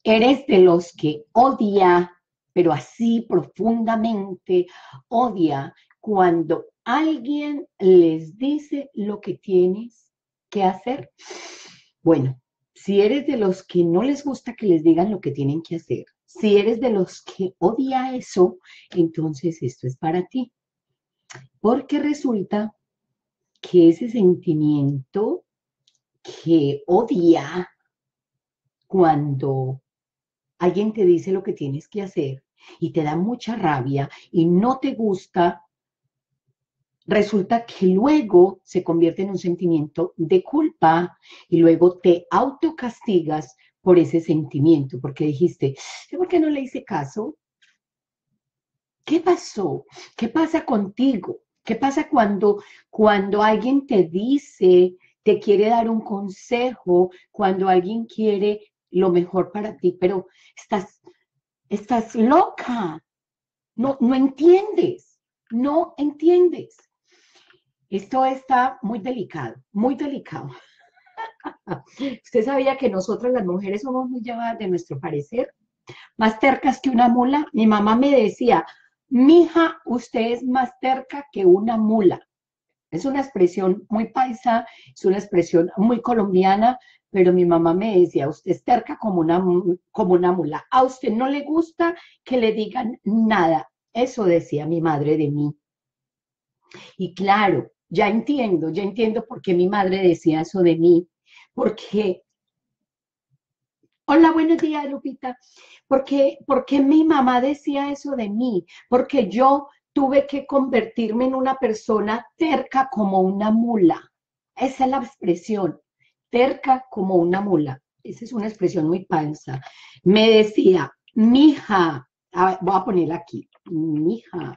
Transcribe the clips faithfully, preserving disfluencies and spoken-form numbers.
Eres de los que odia, pero así profundamente odia cuando alguien les dice lo que tienes que hacer. Bueno, si eres de los que no les gusta que les digan lo que tienen que hacer, si eres de los que odia eso, entonces esto es para ti. Porque resulta que ese sentimiento que odia cuando alguien te dice lo que tienes que hacer y te da mucha rabia y no te gusta, resulta que luego se convierte en un sentimiento de culpa y luego te autocastigas por ese sentimiento, porque dijiste, ¿por qué no le hice caso? ¿Qué pasó? ¿Qué pasa contigo? ¿Qué pasa cuando, cuando alguien te dice, te quiere dar un consejo, cuando alguien quiere lo mejor para ti, pero estás, estás loca, no, no entiendes, no entiendes. Esto está muy delicado, muy delicado. ¿Usted sabía que nosotras las mujeres somos muy llevadas de nuestro parecer? Más tercas que una mula. Mi mamá me decía, mija, usted es más terca que una mula. Es una expresión muy paisa, es una expresión muy colombiana, pero mi mamá me decía, usted es terca como una, como una mula. A usted no le gusta que le digan nada. Eso decía mi madre de mí. Y claro, ya entiendo, ya entiendo por qué mi madre decía eso de mí. Porque, hola, buenos días, Lupita. Porque, porque mi mamá decía eso de mí, porque yo tuve que convertirme en una persona terca como una mula. Esa es la expresión, terca como una mula. Esa es una expresión muy panza. Me decía, mija, a- voy a poner aquí, mija,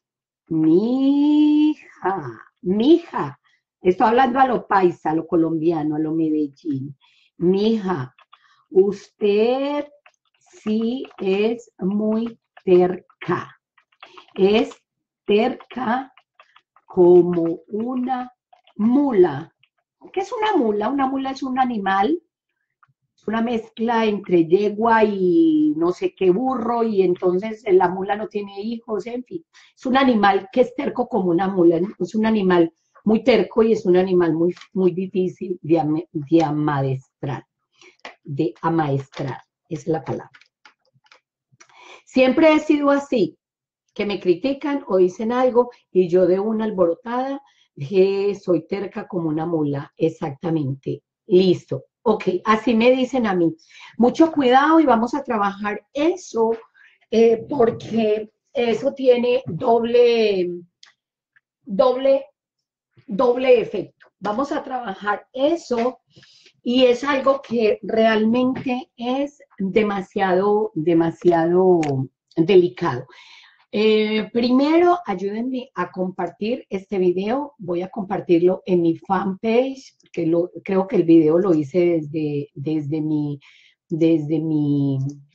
mija, mija. Estoy hablando a lo paisa, a lo colombiano, a lo Medellín. Mija, usted sí es muy terca. Es terca como una mula. ¿Qué es una mula? Una mula es un animal, es una mezcla entre yegua y no sé qué burro, y entonces la mula no tiene hijos, en fin. Es un animal que es terco como una mula, es un animal muy terco y es un animal muy, muy difícil de, de amaestrar, de amaestrar, es la palabra. Siempre he sido así, que me critican o dicen algo y yo de una alborotada eh, soy terca como una mula, exactamente. Listo. Ok, así me dicen a mí. Mucho cuidado y vamos a trabajar eso eh, porque eso tiene doble, doble, doble efecto. Vamos a trabajar eso y es algo que realmente es demasiado, demasiado delicado. Eh, primero, ayúdenme a compartir este video. Voy a compartirlo en mi fanpage, que lo, creo que el video lo hice desde, desde mi, desde mi,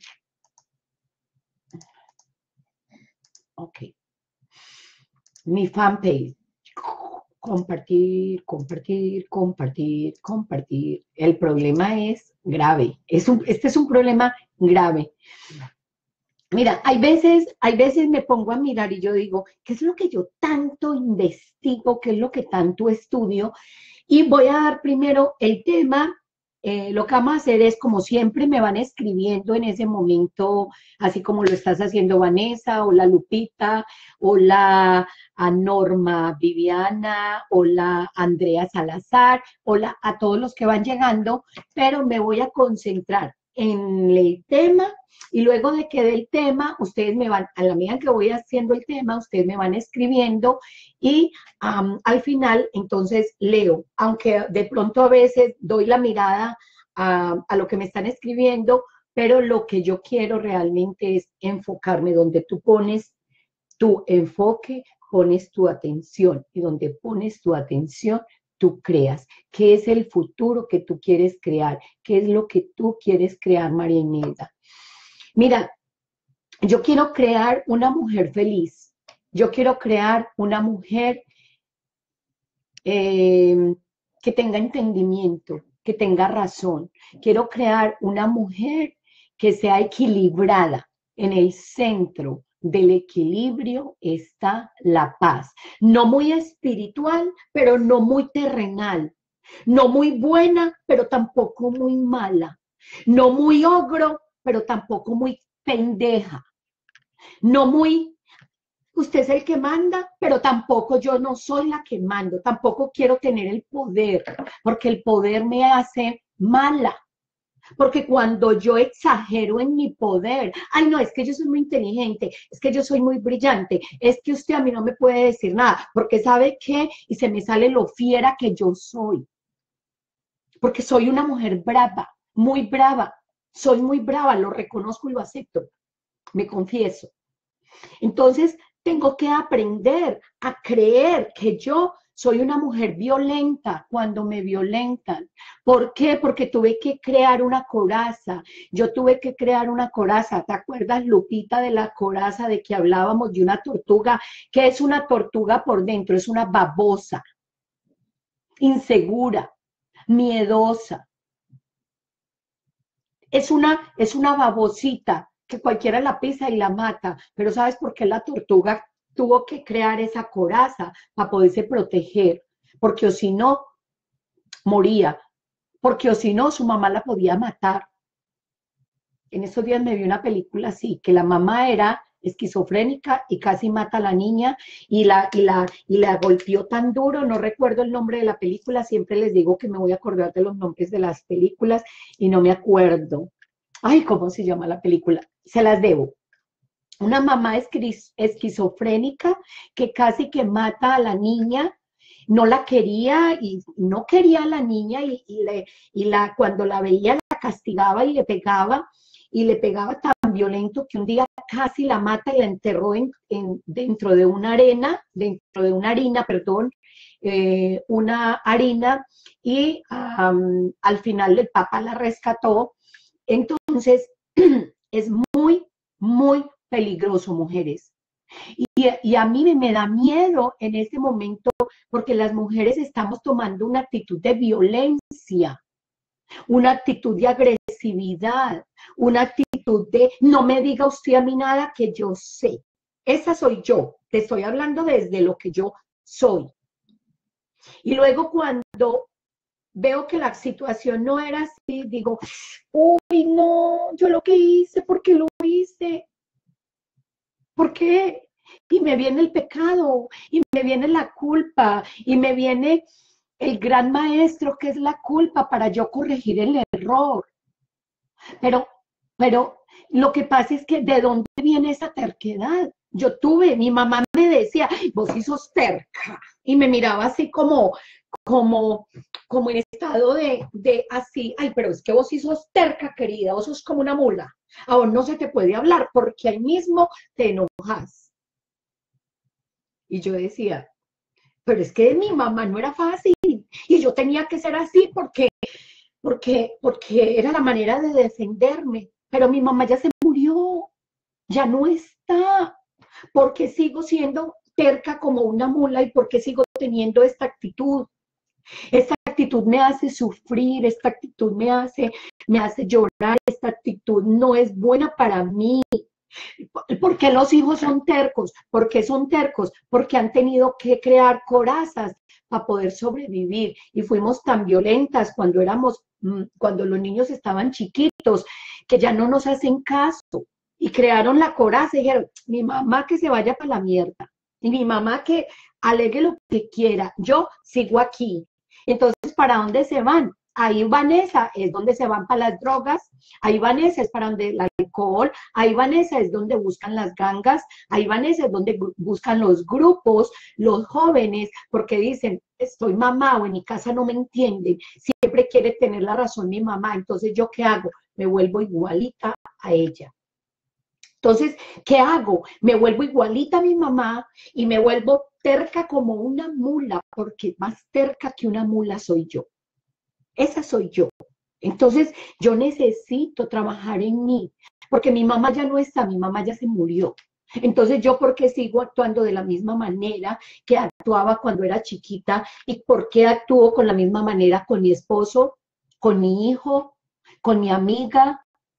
ok, mi fanpage. Compartir, compartir, compartir, compartir. El problema es grave. Es un, este es un problema grave. Mira, hay veces, hay veces me pongo a mirar y yo digo, ¿qué es lo que yo tanto investigo? ¿Qué es lo que tanto estudio? Y voy a dar primero el tema. Eh, lo que vamos a hacer es, como siempre, me van escribiendo en ese momento, así como lo estás haciendo Vanessa, o la Lupita, o la a Norma Viviana, o la Andrea Salazar, o la, a todos los que van llegando, pero me voy a concentrar en el tema y luego de que dé el tema, ustedes me van, a la medida que voy haciendo el tema, ustedes me van escribiendo y um, al final entonces leo, aunque de pronto a veces doy la mirada a, a lo que me están escribiendo, pero lo que yo quiero realmente es enfocarme donde tú pones tu enfoque, pones tu atención y donde pones tu atención, tú creas. ¿Qué es el futuro que tú quieres crear? ¿Qué es lo que tú quieres crear, María Imelda? Mira, yo quiero crear una mujer feliz. Yo quiero crear una mujer eh, que tenga entendimiento, que tenga razón. Quiero crear una mujer que sea equilibrada. En el centro del equilibrio está la paz. No muy espiritual, pero no muy terrenal. No muy buena, pero tampoco muy mala. No muy ogro, pero tampoco muy pendeja. No muy, usted es el que manda, pero tampoco yo no soy la que mando. Tampoco quiero tener el poder, porque el poder me hace mala. Porque cuando yo exagero en mi poder, ay no, es que yo soy muy inteligente, es que yo soy muy brillante, es que usted a mí no me puede decir nada, porque ¿sabe qué? Y se me sale lo fiera que yo soy. Porque soy una mujer brava, muy brava, soy muy brava, lo reconozco y lo acepto, me confieso. Entonces, tengo que aprender a creer que yo soy una mujer violenta cuando me violentan. ¿Por qué? Porque tuve que crear una coraza. Yo tuve que crear una coraza. ¿Te acuerdas, Lupita, de la coraza de que hablábamos de una tortuga? ¿Qué es una tortuga por dentro? Es una babosa, insegura, miedosa. Es una, es una babosita que cualquiera la pisa y la mata. Pero ¿sabes por qué la tortuga tuvo que crear esa coraza para poderse proteger? Porque o si no, moría. Porque o si no, su mamá la podía matar. En esos días me vi una película así, que la mamá era esquizofrénica y casi mata a la niña y la, y, la, y la golpeó tan duro, no recuerdo el nombre de la película, siempre les digo que me voy a acordar de los nombres de las películas y no me acuerdo. Ay, ¿cómo se llama la película? Se las debo. Una mamá esquizofrénica que casi que mata a la niña, no la quería y no quería a la niña y, y, le, y la, cuando la veía la castigaba y le pegaba y le pegaba tan violento que un día casi la mata y la enterró en, en, dentro de una arena, dentro de una harina, perdón, eh, una harina y um, al final el Papa la rescató. Entonces, es muy, muy peligroso, mujeres. Y, y, a mí me da miedo en este momento porque las mujeres estamos tomando una actitud de violencia, una actitud de agresividad, una actitud de no me diga usted a mí nada que yo sé. Esa soy yo, te estoy hablando desde lo que yo soy. Y luego cuando veo que la situación no era así, digo, uy, no, yo lo que hice, ¿por qué lo hice? ¿Por qué? Y me viene el pecado, y me viene la culpa, y me viene el gran maestro que es la culpa para yo corregir el error. Pero, pero lo que pasa es que ¿de dónde viene esa terquedad? Yo tuve, mi mamá me decía, vos sí sos terca, y me miraba así como, como, como en estado de, de así, ay, pero es que vos sí sos terca, querida, vos sos como una mula, a vos no se te puede hablar porque ahí mismo te enojas. Y yo decía, pero es que mi mamá no era fácil, y yo tenía que ser así porque, porque, porque era la manera de defenderme, pero mi mamá ya se murió, ya no está, porque sigo siendo terca como una mula y porque sigo teniendo esta actitud. Esta actitud me hace sufrir, esta actitud me hace, me hace llorar, esta actitud no es buena para mí. ¿Por qué los hijos son tercos? ¿Por qué son tercos? Porque han tenido que crear corazas para poder sobrevivir y fuimos tan violentas cuando éramos, cuando los niños estaban chiquitos, que ya no nos hacen caso y crearon la coraza y dijeron, mi mamá que se vaya para la mierda y mi mamá que alegue lo que quiera, yo sigo aquí. Entonces, ¿para dónde se van? Ahí Vanessa es donde se van para las drogas, ahí Vanessa es para donde el alcohol, ahí Vanessa es donde buscan las gangas, ahí Vanessa es donde buscan los grupos, los jóvenes, porque dicen, estoy mamá o en mi casa no me entienden, siempre quiere tener la razón mi mamá, entonces ¿yo qué hago? Me vuelvo igualita a ella. Entonces, ¿qué hago? Me vuelvo igualita a mi mamá y me vuelvo terca como una mula, porque más terca que una mula soy yo. Esa soy yo. Entonces, yo necesito trabajar en mí, porque mi mamá ya no está, mi mamá ya se murió. Entonces, ¿yo por qué sigo actuando de la misma manera que actuaba cuando era chiquita? ¿Y por qué actúo con la misma manera con mi esposo, con mi hijo, con mi amiga?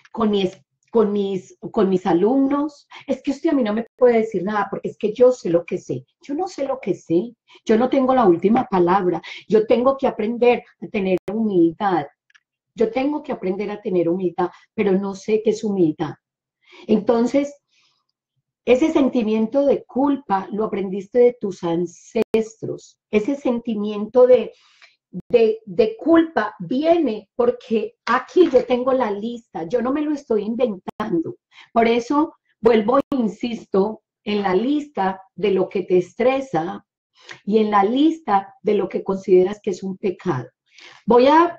con mis, con mis, con mis alumnos. Es que usted a mí no me puede decir nada porque es que yo sé lo que sé. Yo no sé lo que sé. Yo no tengo la última palabra. Yo tengo que aprender a tener humildad. Yo tengo que aprender a tener humildad, pero no sé qué es humildad. Entonces, ese sentimiento de culpa lo aprendiste de tus ancestros. Ese sentimiento de, de, de culpa viene porque aquí yo tengo la lista, yo no me lo estoy inventando. Por eso vuelvo e insisto en la lista de lo que te estresa y en la lista de lo que consideras que es un pecado. Voy a,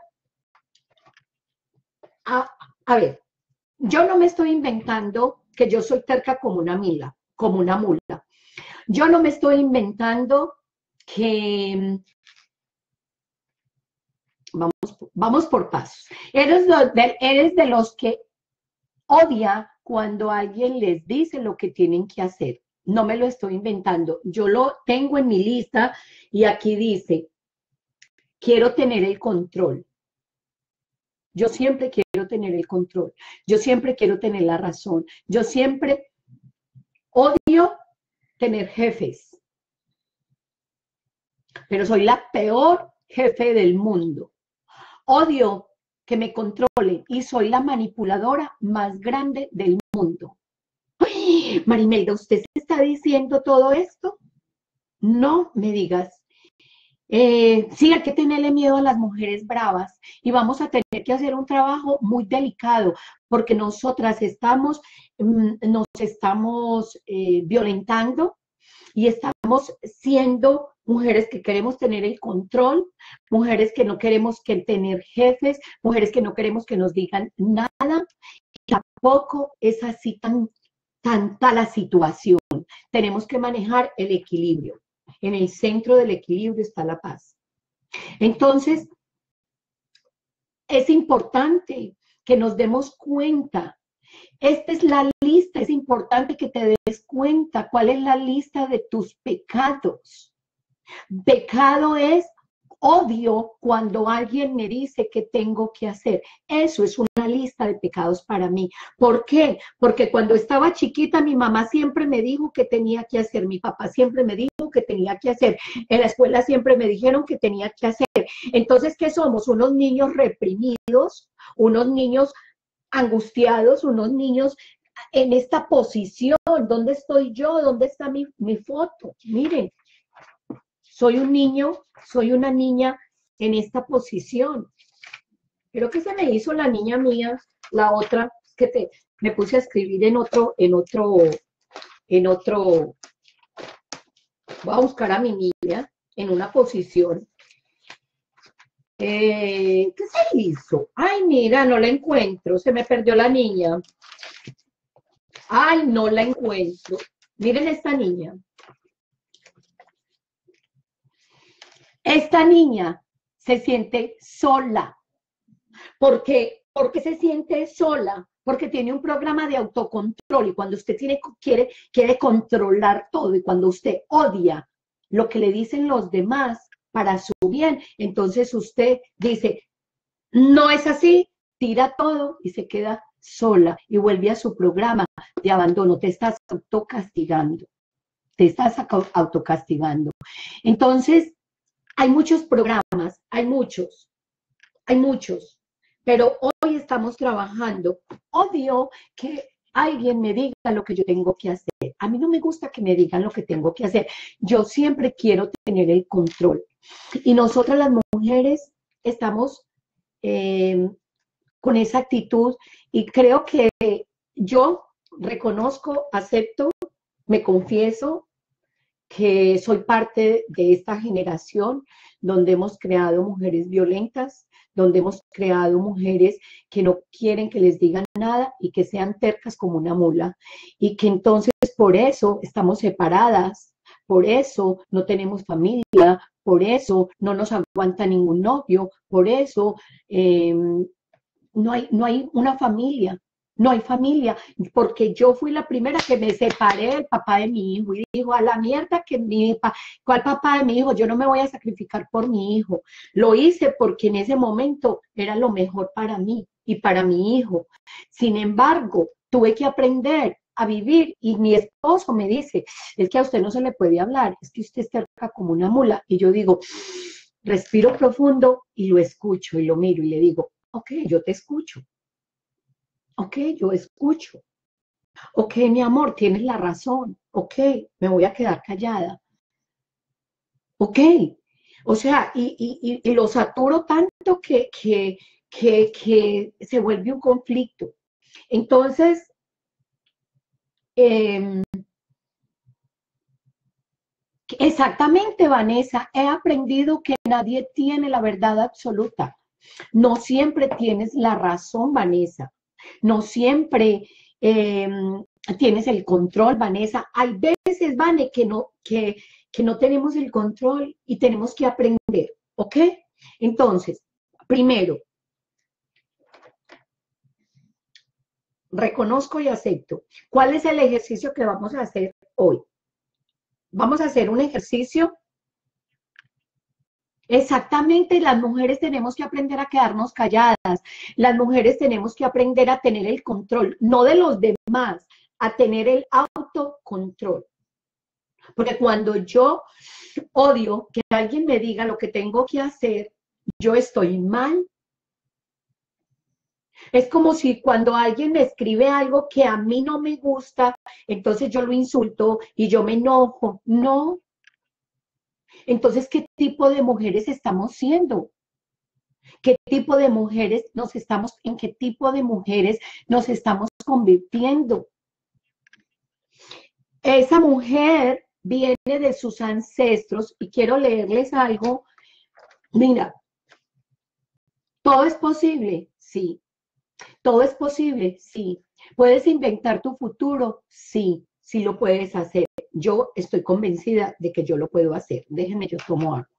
a, a ver, yo no me estoy inventando que yo soy terca como una mula, como una mula. Yo no me estoy inventando que vamos, vamos por pasos. Eres de, eres de los que odia cuando alguien les dice lo que tienen que hacer. No me lo estoy inventando. Yo lo tengo en mi lista y aquí dice, quiero tener el control. Yo siempre quiero tener el control. Yo siempre quiero tener la razón. Yo siempre odio tener jefes. Pero soy la peor jefe del mundo. Odio que me controlen y soy la manipuladora más grande del mundo. ¡Ay! Marimelda, ¿usted está diciendo todo esto? No me digas. Eh, sí, hay que tenerle miedo a las mujeres bravas y vamos a tener que hacer un trabajo muy delicado porque nosotras estamos, mm, nos estamos eh, violentando y estamos siendo mujeres que queremos tener el control, mujeres que no queremos que tener jefes, mujeres que no queremos que nos digan nada. Y tampoco es así tan tanta la situación. Tenemos que manejar el equilibrio. En el centro del equilibrio está la paz. Entonces, es importante que nos demos cuenta. Esta es la lista, es importante que te des cuenta cuál es la lista de tus pecados. Pecado es odio cuando alguien me dice qué tengo que hacer. Eso es una lista de pecados para mí. ¿Por qué? Porque cuando estaba chiquita mi mamá siempre me dijo que tenía que hacer, mi papá siempre me dijo que tenía que hacer, en la escuela siempre me dijeron que tenía que hacer. Entonces, ¿qué somos? Unos niños reprimidos, unos niños angustiados, unos niños en esta posición. ¿Dónde estoy yo? ¿Dónde está mi, mi foto? Miren. Soy un niño, soy una niña en esta posición. Creo que se me hizo la niña mía, la otra que te, me puse a escribir en otro, en otro, en otro, voy a buscar a mi niña en una posición. Eh, ¿Qué se hizo? Ay, mira, no la encuentro, se me perdió la niña. Ay, no la encuentro. Miren esta niña. Esta niña se siente sola. ¿Por qué? ¿Por qué se siente sola? Porque tiene un programa de autocontrol y cuando usted tiene, quiere, quiere controlar todo y cuando usted odia lo que le dicen los demás para su bien, entonces usted dice, no es así, tira todo y se queda sola y vuelve a su programa de abandono. Te estás autocastigando. Te estás autocastigando. Entonces, hay muchos programas, hay muchos, hay muchos, pero hoy estamos trabajando. Odio que alguien me diga lo que yo tengo que hacer. A mí no me gusta que me digan lo que tengo que hacer. Yo siempre quiero tener el control. Y nosotras las mujeres estamos eh, con esa actitud y creo que yo reconozco, acepto, me confieso, que soy parte de esta generación donde hemos creado mujeres violentas, donde hemos creado mujeres que no quieren que les digan nada y que sean tercas como una mula, y que entonces por eso estamos separadas, por eso no tenemos familia, por eso no nos aguanta ningún novio, por eso eh, no hay, no hay una familia. No hay familia, porque yo fui la primera que me separé del papá de mi hijo y dijo, a la mierda que mi papá, ¿cuál papá de mi hijo? Yo no me voy a sacrificar por mi hijo. Lo hice porque en ese momento era lo mejor para mí y para mi hijo. Sin embargo, tuve que aprender a vivir y mi esposo me dice, es que a usted no se le puede hablar, es que usted está acá como una mula. Y yo digo, respiro profundo y lo escucho y lo miro y le digo, ok, yo te escucho. Ok, yo escucho. Ok, mi amor, tienes la razón. Ok, me voy a quedar callada. Ok. O sea, y, y, y lo saturo tanto que, que, que, que se vuelve un conflicto. Entonces, eh, exactamente, Vanessa, he aprendido que nadie tiene la verdad absoluta. No siempre tienes la razón, Vanessa. No siempre eh, tienes el control, Vanessa. Hay veces, Vane, que no, que, que no tenemos el control y tenemos que aprender, ¿ok? Entonces, primero, reconozco y acepto. ¿Cuál es el ejercicio que vamos a hacer hoy? Vamos a hacer un ejercicio. Exactamente, las mujeres tenemos que aprender a quedarnos calladas, las mujeres tenemos que aprender a tener el control, no de los demás, a tener el autocontrol. Porque cuando yo odio que alguien me diga lo que tengo que hacer, yo estoy mal. Es como si cuando alguien me escribe algo que a mí no me gusta, entonces yo lo insulto y yo me enojo. No. Entonces, ¿qué tipo de mujeres estamos siendo? ¿Qué tipo de mujeres nos estamos, en qué tipo de mujeres nos estamos convirtiendo? Esa mujer viene de sus ancestros y quiero leerles algo. Mira, todo es posible, sí. Todo es posible, sí. ¿Puedes inventar tu futuro? Sí, sí lo puedes hacer. Yo estoy convencida de que yo lo puedo hacer. Déjenme, yo tomo agua.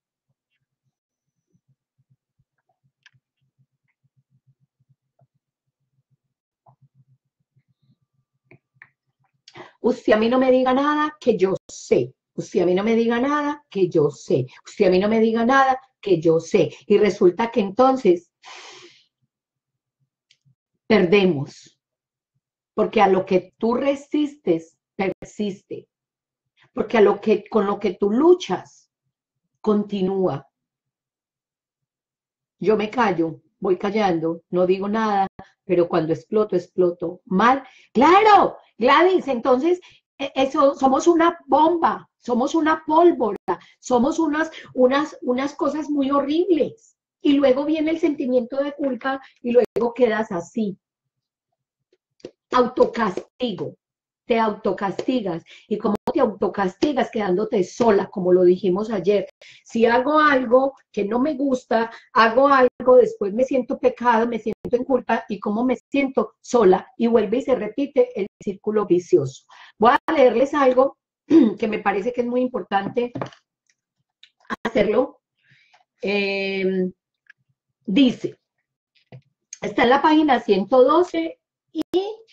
Usted a mí no me diga nada que yo sé. Usted a mí no me diga nada que yo sé. Usted a mí no me diga nada que yo sé. Y resulta que entonces perdemos. Porque a lo que tú resistes, persiste. Porque a lo que, con lo que tú luchas, continúa. Yo me callo, voy callando, no digo nada, pero cuando exploto, exploto mal. Claro, Gladys, entonces eso, somos una bomba, somos una pólvora, somos unas, unas, unas cosas muy horribles. Y luego viene el sentimiento de culpa y luego quedas así. Autocastigo, te autocastigas. ¿Y cómo te autocastigas? Quedándote sola, como lo dijimos ayer. Si hago algo que no me gusta, hago algo, después me siento pecado, me siento en culpa, y cómo me siento sola, y vuelve y se repite el círculo vicioso. Voy a leerles algo que me parece que es muy importante hacerlo. Eh, dice, está en la página ciento doce y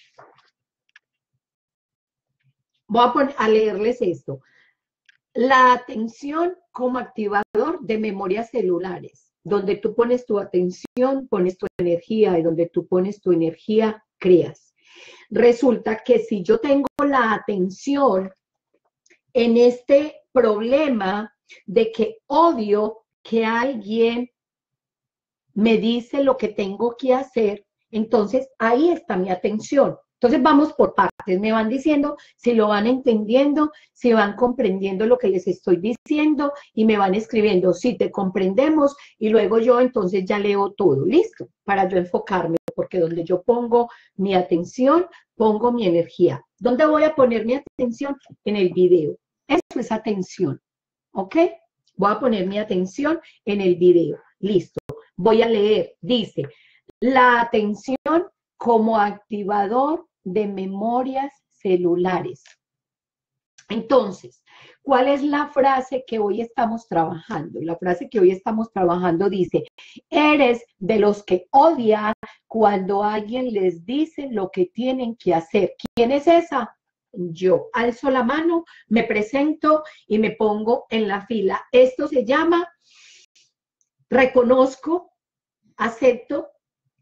voy a, poner, a leerles esto. La atención como activador de memorias celulares. Donde tú pones tu atención, pones tu energía, y donde tú pones tu energía, creas. Resulta que si yo tengo la atención en este problema de que odio que alguien me dice lo que tengo que hacer, entonces ahí está mi atención. Entonces vamos por partes, me van diciendo si lo van entendiendo, si van comprendiendo lo que les estoy diciendo y me van escribiendo si te comprendemos y luego yo entonces ya leo todo, listo, para yo enfocarme, porque donde yo pongo mi atención, pongo mi energía. ¿Dónde voy a poner mi atención? En el video. Eso es atención, ¿ok? Voy a poner mi atención en el video, listo. Voy a leer, dice, la atención como activador de memorias celulares. Entonces, ¿cuál es la frase que hoy estamos trabajando? La frase que hoy estamos trabajando dice, eres de los que odian cuando alguien les dice lo que tienen que hacer. ¿Quién es esa? Yo alzo la mano, me presento y me pongo en la fila. Esto se llama reconozco, acepto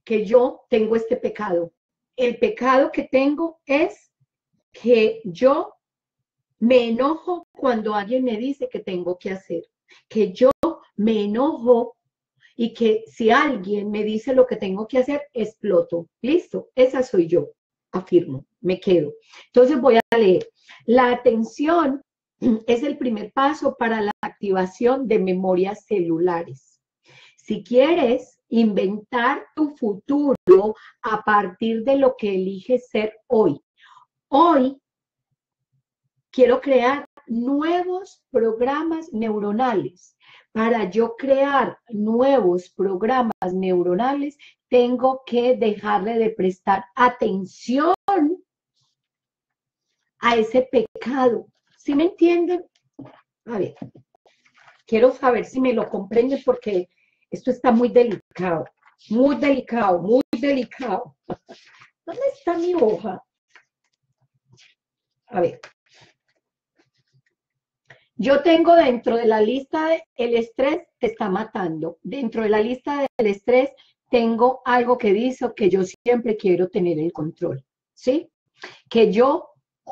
que yo tengo este pecado. El pecado que tengo es que yo me enojo cuando alguien me dice que tengo que hacer, que yo me enojo y que si alguien me dice lo que tengo que hacer, exploto. Listo, esa soy yo, afirmo, me quedo. Entonces voy a leer. La atención es el primer paso para la activación de memorias celulares. Si quieres inventar tu futuro a partir de lo que eliges ser hoy, hoy quiero crear nuevos programas neuronales. Para yo crear nuevos programas neuronales, tengo que dejarle de prestar atención a ese pecado. ¿Sí me entienden? A ver, quiero saber si me lo comprenden porque esto está muy delicado, muy delicado, muy delicado. ¿Dónde está mi hoja? A ver. Yo tengo dentro de la lista de el estrés te está matando. Dentro de la lista del estrés tengo algo que dice que yo siempre quiero tener el control, ¿sí? Que yo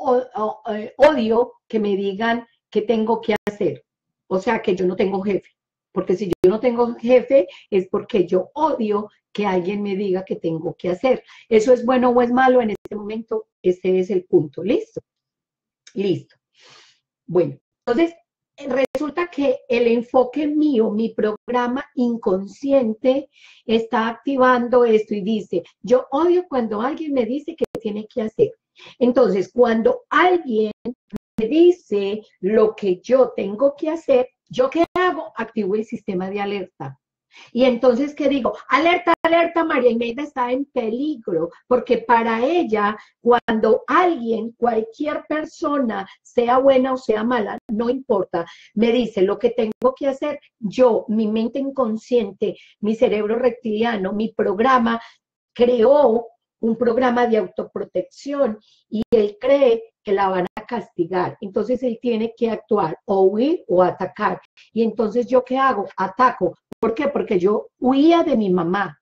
odio que me digan qué tengo que hacer. O sea, que yo no tengo jefe. Porque si yo no tengo jefe es porque yo odio que alguien me diga qué tengo que hacer. ¿Eso es bueno o es malo? En este momento, ese es el punto. ¿Listo? Listo. Bueno. Entonces, resulta que el enfoque mío, mi programa inconsciente, está activando esto y dice, yo odio cuando alguien me dice que tiene que hacer. Entonces, cuando alguien me dice lo que yo tengo que hacer, ¿yo qué hago? Activo el sistema de alerta. Y entonces, ¿qué digo? Alerta, alerta, María Imelda está en peligro, porque para ella, cuando alguien, cualquier persona, sea buena o sea mala, no importa, me dice lo que tengo que hacer, yo, mi mente inconsciente, mi cerebro reptiliano, mi programa, creó un programa de autoprotección y él cree que la van a castigar. Entonces él tiene que actuar o huir o atacar. Y entonces, ¿yo qué hago? Ataco. ¿Por qué? Porque yo huía de mi mamá,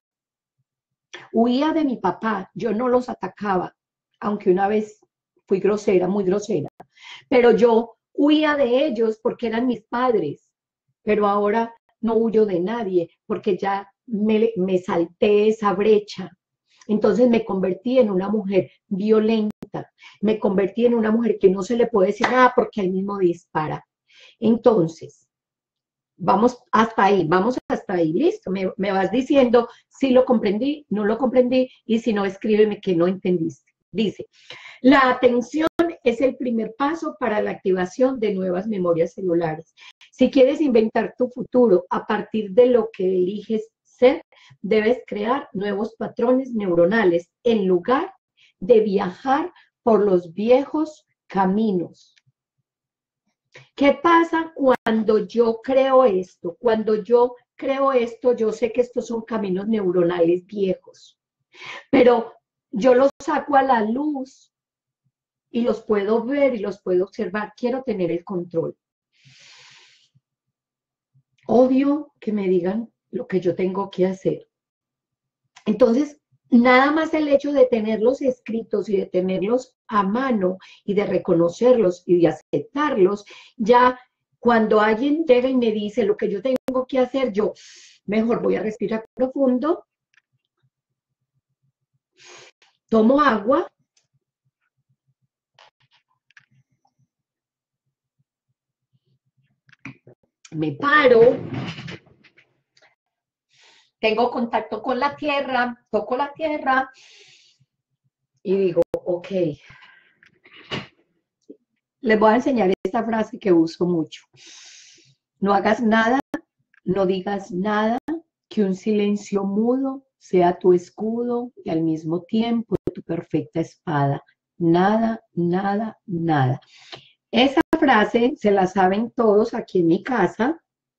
huía de mi papá, yo no los atacaba, aunque una vez fui grosera, muy grosera, pero yo huía de ellos porque eran mis padres, pero ahora no huyo de nadie porque ya me, me salté esa brecha. Entonces me convertí en una mujer violenta, me convertí en una mujer que no se le puede decir nada porque él mismo dispara. Entonces, vamos hasta ahí, vamos hasta ahí, listo, me, me vas diciendo si lo comprendí, no lo comprendí, y si no, escríbeme que no entendiste. Dice, la atención es el primer paso para la activación de nuevas memorias celulares. Si quieres inventar tu futuro a partir de lo que eliges ser, debes crear nuevos patrones neuronales en lugar de viajar por los viejos caminos. ¿Qué pasa cuando yo creo esto? Cuando yo creo esto, yo sé que estos son caminos neuronales viejos, pero yo los saco a la luz y los puedo ver y los puedo observar. Quiero tener el control. Odio que me digan lo que yo tengo que hacer. Entonces, nada más el hecho de tenerlos escritos y de tenerlos a mano y de reconocerlos y de aceptarlos, ya cuando alguien llega y me dice lo que yo tengo que hacer, yo mejor voy a respirar profundo, tomo agua, me paro, tengo contacto con la tierra, toco la tierra y digo, ok, les voy a enseñar esta frase que uso mucho. No hagas nada, no digas nada, que un silencio mudo sea tu escudo y al mismo tiempo tu perfecta espada. Nada, nada, nada. Esa frase se la saben todos aquí en mi casa.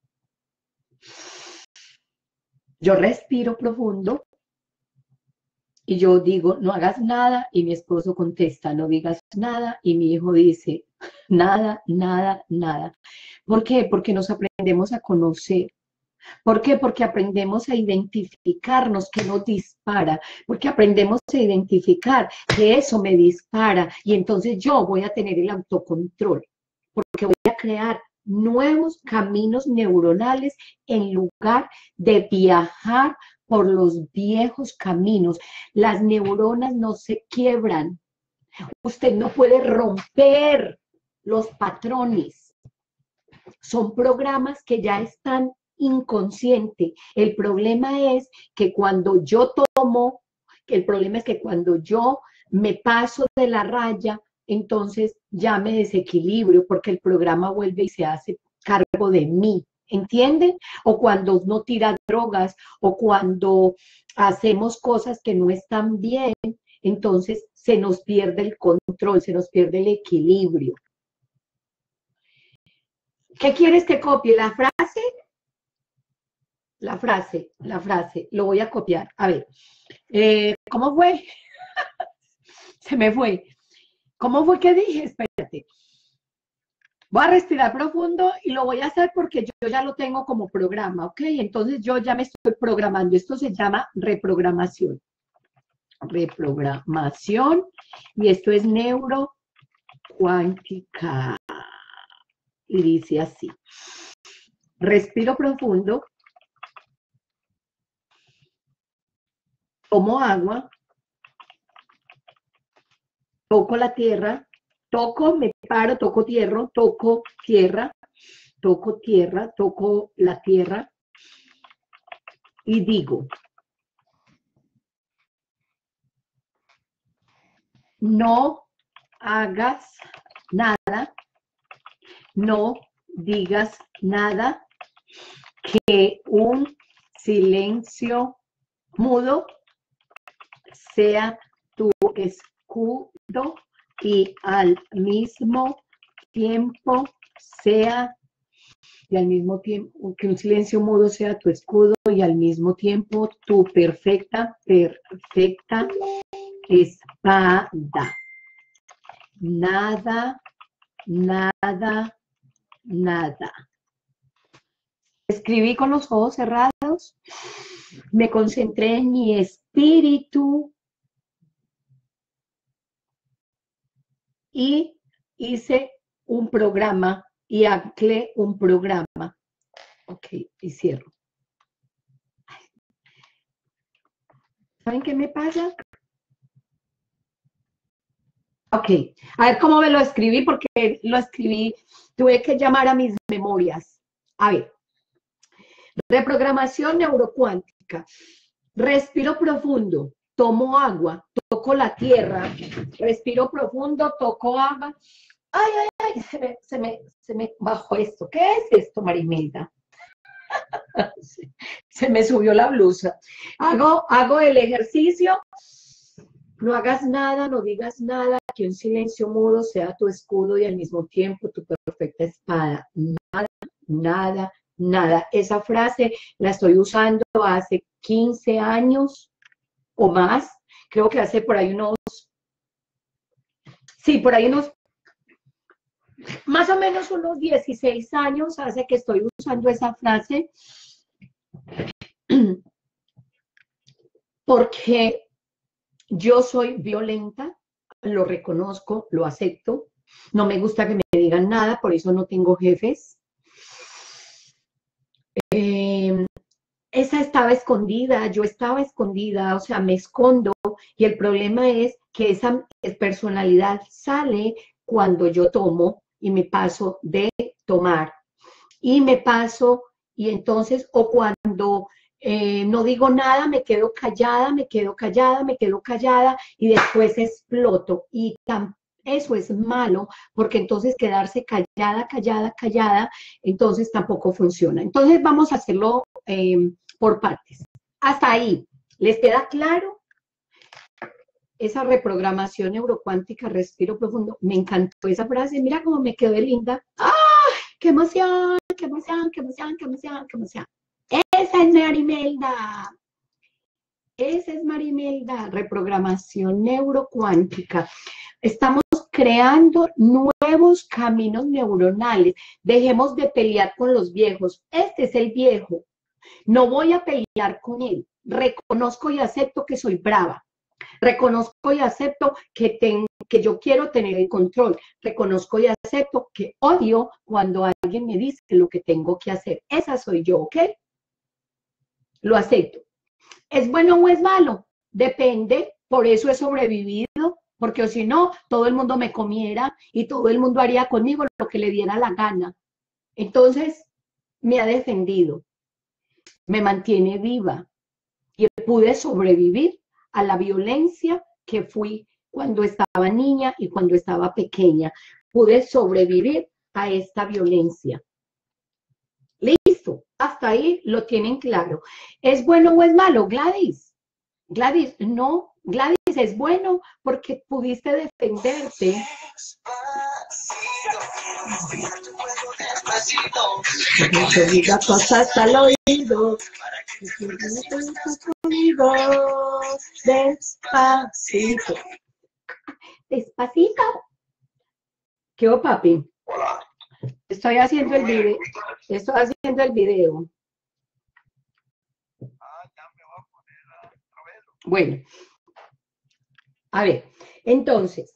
Yo respiro profundo y yo digo, no hagas nada, y mi esposo contesta, no digas nada, y mi hijo dice, nada, nada, nada. ¿Por qué? Porque nos aprendemos a conocer. ¿Por qué? Porque aprendemos a identificarnos qué nos dispara, porque aprendemos a identificar que eso me dispara y entonces yo voy a tener el autocontrol, porque voy a crear nuevos caminos neuronales en lugar de viajar por los viejos caminos. Las neuronas no se quiebran. Usted no puede romper los patrones. Son programas que ya están inconscientes. El problema es que cuando yo tomo, el problema es que cuando yo me paso de la raya, entonces ya me desequilibrio porque el programa vuelve y se hace cargo de mí. ¿Entienden? O cuando uno tira drogas o cuando hacemos cosas que no están bien, entonces se nos pierde el control, se nos pierde el equilibrio. ¿Qué quieres que copie? ¿La frase? La frase, la frase, lo voy a copiar. A ver, eh, ¿cómo fue? Se me fue. ¿Cómo fue que dije? Espérate. Voy a respirar profundo y lo voy a hacer porque yo ya lo tengo como programa, ¿ok? Entonces yo ya me estoy programando. Esto se llama reprogramación. Reprogramación. Y esto es neurocuántica. Y dice así. Respiro profundo. Tomo agua. Toco la tierra. Toco, me paro, toco tierra, toco tierra, toco tierra, toco la tierra y digo, no hagas nada, no digas nada, que un silencio mudo sea tu escudo y al mismo tiempo sea, y al mismo tiempo, que un silencio mudo sea tu escudo y al mismo tiempo tu perfecta, perfecta espada. Nada, nada, nada. Escribí con los ojos cerrados, me concentré en mi espíritu y hice un programa y anclé un programa. Ok, y cierro. ¿Saben qué me pasa? Ok, a ver cómo me lo escribí, porque lo escribí, tuve que llamar a mis memorias. A ver, reprogramación neurocuántica. Respiro profundo, tomo agua, toco la tierra, respiro profundo, toco agua. Ay, ay, ay, se me, se me, se me bajó esto. ¿Qué es esto, Marimelda? Se me subió la blusa. Hago, hago el ejercicio. No hagas nada, no digas nada, que un silencio mudo sea tu escudo y al mismo tiempo tu perfecta espada. Nada, nada, nada. Esa frase la estoy usando hace quince años o más. Creo que hace por ahí unos, sí, por ahí unos, más o menos unos dieciséis años hace que estoy usando esa frase. Porque yo soy violenta, lo reconozco, lo acepto. No me gusta que me digan nada, por eso no tengo jefes. Eh, esa estaba escondida, yo estaba escondida, o sea, me escondo. Y el problema es que esa personalidad sale cuando yo tomo y me paso de tomar. Y me paso, y entonces, o cuando eh, no digo nada, me quedo callada, me quedo callada, me quedo callada, y después exploto. Y tan, eso es malo, porque entonces quedarse callada, callada, callada, entonces tampoco funciona. Entonces vamos a hacerlo eh, por partes. Hasta ahí, ¿les queda claro? Esa reprogramación neurocuántica, respiro profundo, me encantó esa frase, mira cómo me quedó linda. ¡Ah! ¡Qué emoción! ¡Qué emoción! ¡Qué emoción! ¡Qué emoción! ¡Qué emoción! Esa es Marimelda. Esa es Marimelda, reprogramación neurocuántica. Estamos creando nuevos caminos neuronales. Dejemos de pelear con los viejos. Este es el viejo. No voy a pelear con él. Reconozco y acepto que soy brava. Reconozco y acepto que, ten, que yo quiero tener el control. Reconozco y acepto que odio cuando alguien me dice lo que tengo que hacer. Esa soy yo, ¿ok? Lo acepto. ¿Es bueno o es malo? Depende. Por eso he sobrevivido. Porque si no, todo el mundo me comiera y todo el mundo haría conmigo lo que le diera la gana. Entonces, me ha defendido. Me mantiene viva. Y pude sobrevivir a la violencia que fui cuando estaba niña y cuando estaba pequeña. Pude sobrevivir a esta violencia. Listo, hasta ahí lo tienen claro. ¿Es bueno o es malo, Gladys? Gladys, no, Gladys, es bueno porque pudiste defenderte. No te diga cosas al oído. Despacito. Despacito. ¿Qué hubo, papi? Estoy haciendo el video. Estoy haciendo el video. Bueno. A ver, entonces,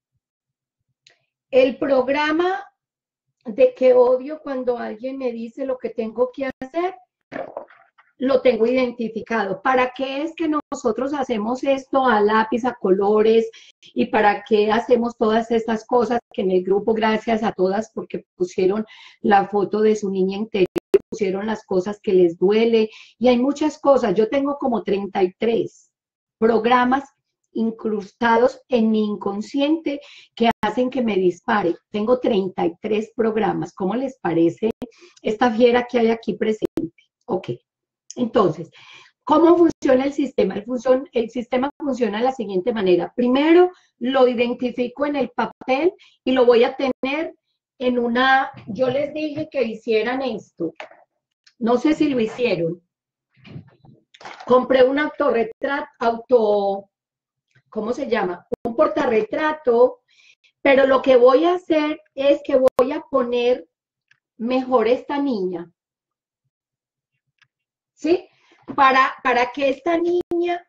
el programa de que odio cuando alguien me dice lo que tengo que hacer, lo tengo identificado. ¿Para qué es que nosotros hacemos esto a lápiz, a colores? ¿Y para qué hacemos todas estas cosas que en el grupo, gracias a todas, porque pusieron la foto de su niña interior, pusieron las cosas que les duele? Y hay muchas cosas. Yo tengo como treinta y tres programas incrustados en mi inconsciente que hacen que me dispare. Tengo treinta y tres programas. ¿Cómo les parece esta fiera que hay aquí presente? Ok. Entonces, ¿cómo funciona el sistema? El, funcion, el sistema funciona de la siguiente manera. Primero, lo identifico en el papel y lo voy a tener en una... Yo les dije que hicieran esto. No sé si lo hicieron. Compré un autorretrato, auto... ¿Cómo se llama? Un portarretrato, pero lo que voy a hacer es que voy a poner mejor esta niña. ¿Sí? Para, para que esta niña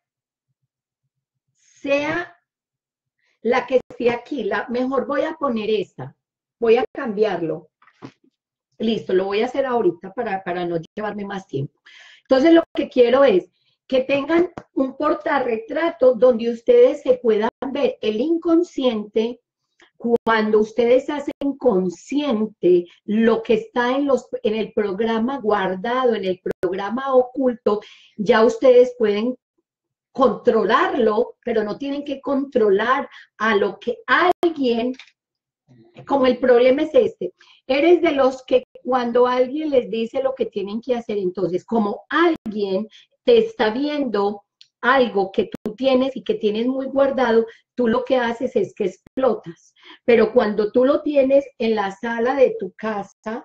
sea la que esté aquí. La, mejor voy a poner esta. Voy a cambiarlo. Listo, lo voy a hacer ahorita para, para no llevarme más tiempo. Entonces, lo que quiero es que tengan un portarretrato donde ustedes se puedan ver el inconsciente. Cuando ustedes hacen consciente lo que está en, los, en el programa guardado, en el programa oculto, ya ustedes pueden controlarlo, pero no tienen que controlar a lo que alguien, como el problema es este, eres de los que cuando alguien les dice lo que tienen que hacer, entonces como alguien te está viendo algo que tú tienes y que tienes muy guardado, tú lo que haces es que explotas. Pero cuando tú lo tienes en la sala de tu casa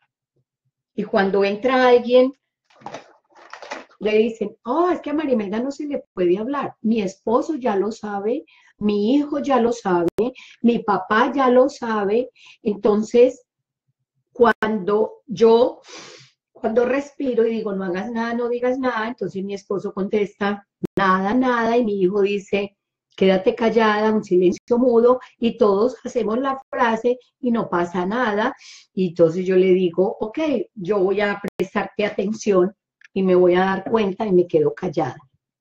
y cuando entra alguien, le dicen, oh, es que a Marimelda no se le puede hablar. Mi esposo ya lo sabe, mi hijo ya lo sabe, mi papá ya lo sabe. Entonces, cuando yo, cuando respiro y digo, no hagas nada, no digas nada, entonces mi esposo contesta, nada, nada, y mi hijo dice, quédate callada, un silencio mudo, y todos hacemos la frase y no pasa nada. Y entonces yo le digo, ok, yo voy a prestarte atención y me voy a dar cuenta y me quedo callada.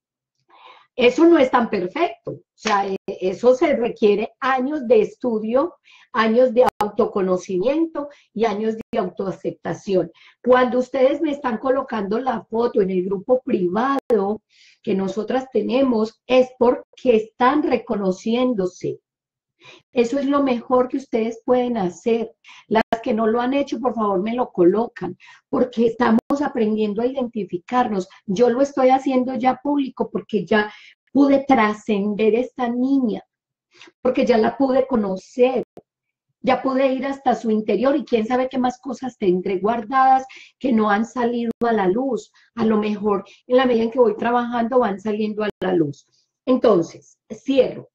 Eso no es tan perfecto, o sea, eso se requiere años de estudio, años de autoconocimiento y años de autoaceptación. Cuando ustedes me están colocando la foto en el grupo privado que nosotras tenemos, es porque están reconociéndose. Eso es lo mejor que ustedes pueden hacer. Las que no lo han hecho, por favor, me lo colocan, porque estamos aprendiendo a identificarnos. Yo lo estoy haciendo ya público porque ya pude trascender esta niña, porque ya la pude conocer, ya pude ir hasta su interior y quién sabe qué más cosas tendré guardadas que no han salido a la luz. A lo mejor en la medida en que voy trabajando van saliendo a la luz. Entonces, cierro.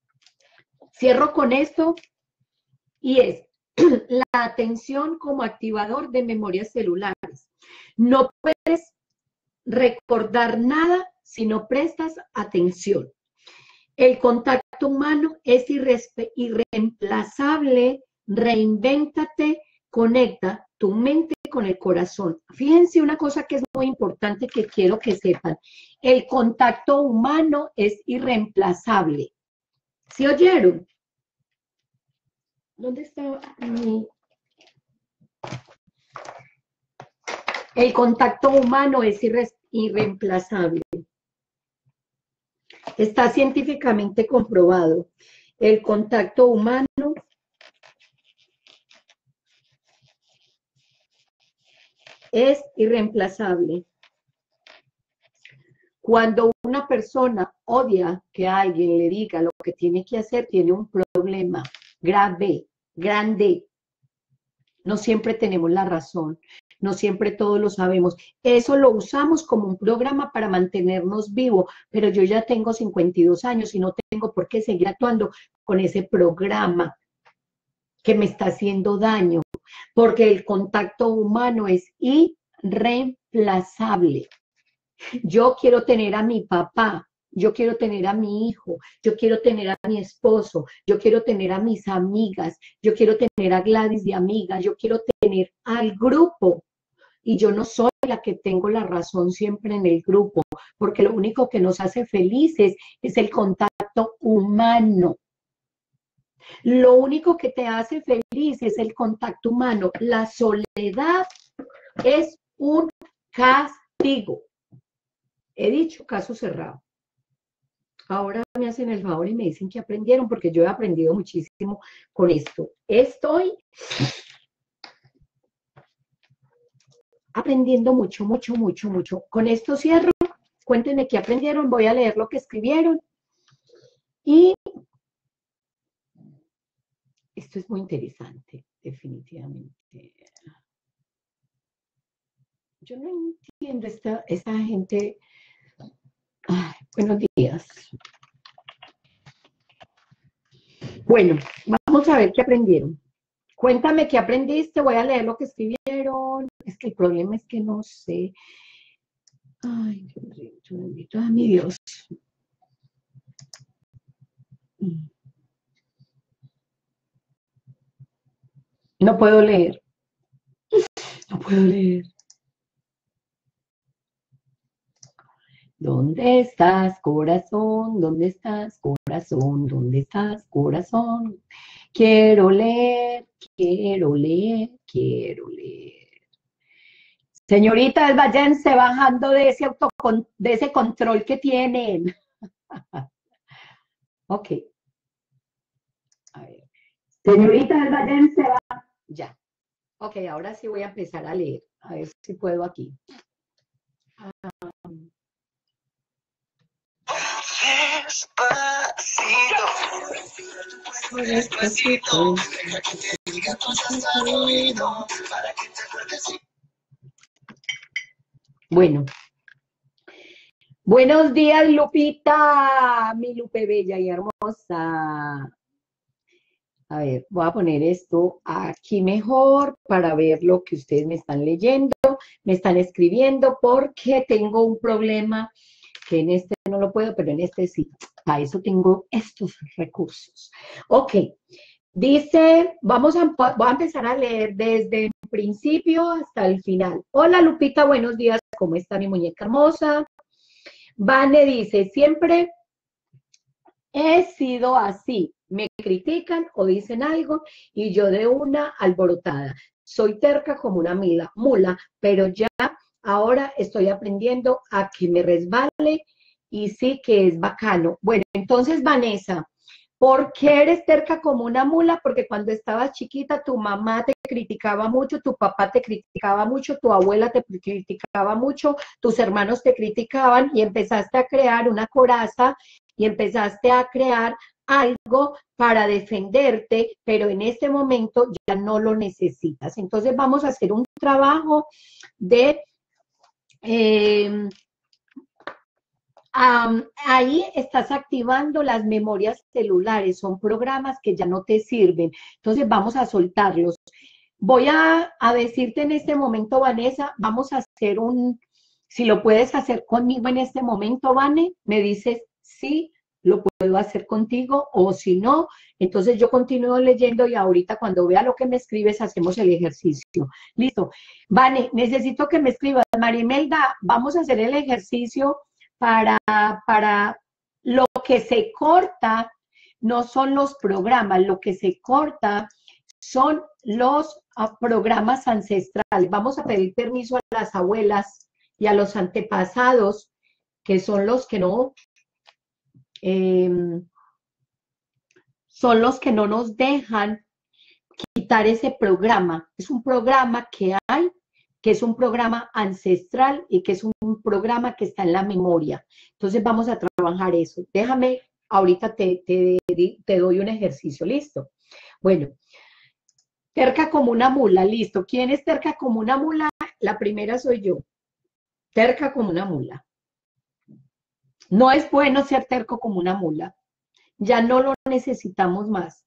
Cierro con esto y es la atención como activador de memorias celulares. No puedes recordar nada si no prestas atención. El contacto humano es irreemplazable. Reinvéntate, conecta tu mente con el corazón. Fíjense una cosa que es muy importante que quiero que sepan. El contacto humano es irreemplazable. ¿Sí oyeron? ¿Dónde está mi...? El contacto humano es irre irreemplazable. Está científicamente comprobado. El contacto humano es irreemplazable. Cuando una persona odia que alguien le diga lo que tiene que hacer, tiene un problema grave, grande. No siempre tenemos la razón, no siempre todos lo sabemos. Eso lo usamos como un programa para mantenernos vivos, pero yo ya tengo cincuenta y dos años y no tengo por qué seguir actuando con ese programa que me está haciendo daño, porque el contacto humano es irreemplazable. Yo quiero tener a mi papá, yo quiero tener a mi hijo, yo quiero tener a mi esposo, yo quiero tener a mis amigas, yo quiero tener a Gladys de amiga, yo quiero tener al grupo. Y yo no soy la que tengo la razón siempre en el grupo, porque lo único que nos hace felices es el contacto humano. Lo único que te hace feliz es el contacto humano. La soledad es un castigo. He dicho caso cerrado. Ahora me hacen el favor y me dicen que aprendieron, porque yo he aprendido muchísimo con esto. Estoy aprendiendo mucho, mucho, mucho, mucho. Con esto cierro. Cuéntenme qué aprendieron. Voy a leer lo que escribieron. Y esto es muy interesante, definitivamente. Yo no entiendo esta, esta gente. Ay, buenos días. Bueno, vamos a ver qué aprendieron. Cuéntame qué aprendiste, voy a leer lo que escribieron. Es que el problema es que no sé. Ay, Dios bendito, ay, mi Dios. No puedo leer. No puedo leer. ¿Dónde estás, corazón? ¿Dónde estás, corazón? ¿Dónde estás, corazón? Quiero leer, quiero leer, quiero leer. Señoritas, váyanse bajando de ese, autocon de ese control que tienen. Ok. A ver. Señoritas, váyanse bajando. Ya. Ok, ahora sí voy a empezar a leer. A ver si puedo aquí. Um, Despacito. Bueno. Buenos días, Lupita, mi Lupe bella y hermosa. A ver, voy a poner esto aquí mejor para ver lo que ustedes me están leyendo, me están escribiendo, porque tengo un problema que en este no lo puedo, pero en este sí. Para eso tengo estos recursos. Ok, dice, vamos a, voy a empezar a leer desde el principio hasta el final. Hola, Lupita, buenos días, ¿cómo está mi muñeca hermosa? Vane dice, siempre he sido así. Me critican o dicen algo y yo de una alborotada. Soy terca como una mula, mula, pero ya ahora estoy aprendiendo a que me resbale y sí que es bacano. Bueno, entonces, Vanessa, ¿por qué eres terca como una mula? Porque cuando estabas chiquita tu mamá te criticaba mucho, tu papá te criticaba mucho, tu abuela te criticaba mucho, tus hermanos te criticaban y empezaste a crear una coraza y empezaste a crear algo para defenderte, pero en este momento ya no lo necesitas. Entonces vamos a hacer un trabajo de... Eh, Um, ahí estás activando las memorias celulares, son programas que ya no te sirven. Entonces vamos a soltarlos. voy a, a decirte en este momento, Vanessa, vamos a hacer un, si lo puedes hacer conmigo en este momento, Vane, me dices sí, lo puedo hacer contigo, o si no, entonces yo continúo leyendo y ahorita cuando vea lo que me escribes hacemos el ejercicio. Listo. Vane, necesito que me escribas. María Imelda, vamos a hacer el ejercicio para, para lo que se corta, no son los programas, lo que se corta son los uh, programas ancestrales. Vamos a pedir permiso a las abuelas y a los antepasados, que son los que no, eh, son los que no nos dejan quitar ese programa. Es un programa que hay, que es un programa ancestral y que es un programa que está en la memoria. Entonces vamos a trabajar eso. Déjame, ahorita te, te, te doy un ejercicio, ¿listo? Bueno, terca como una mula, listo. ¿Quién es terca como una mula? La primera soy yo. Terca como una mula. No es bueno ser terco como una mula. Ya no lo necesitamos más.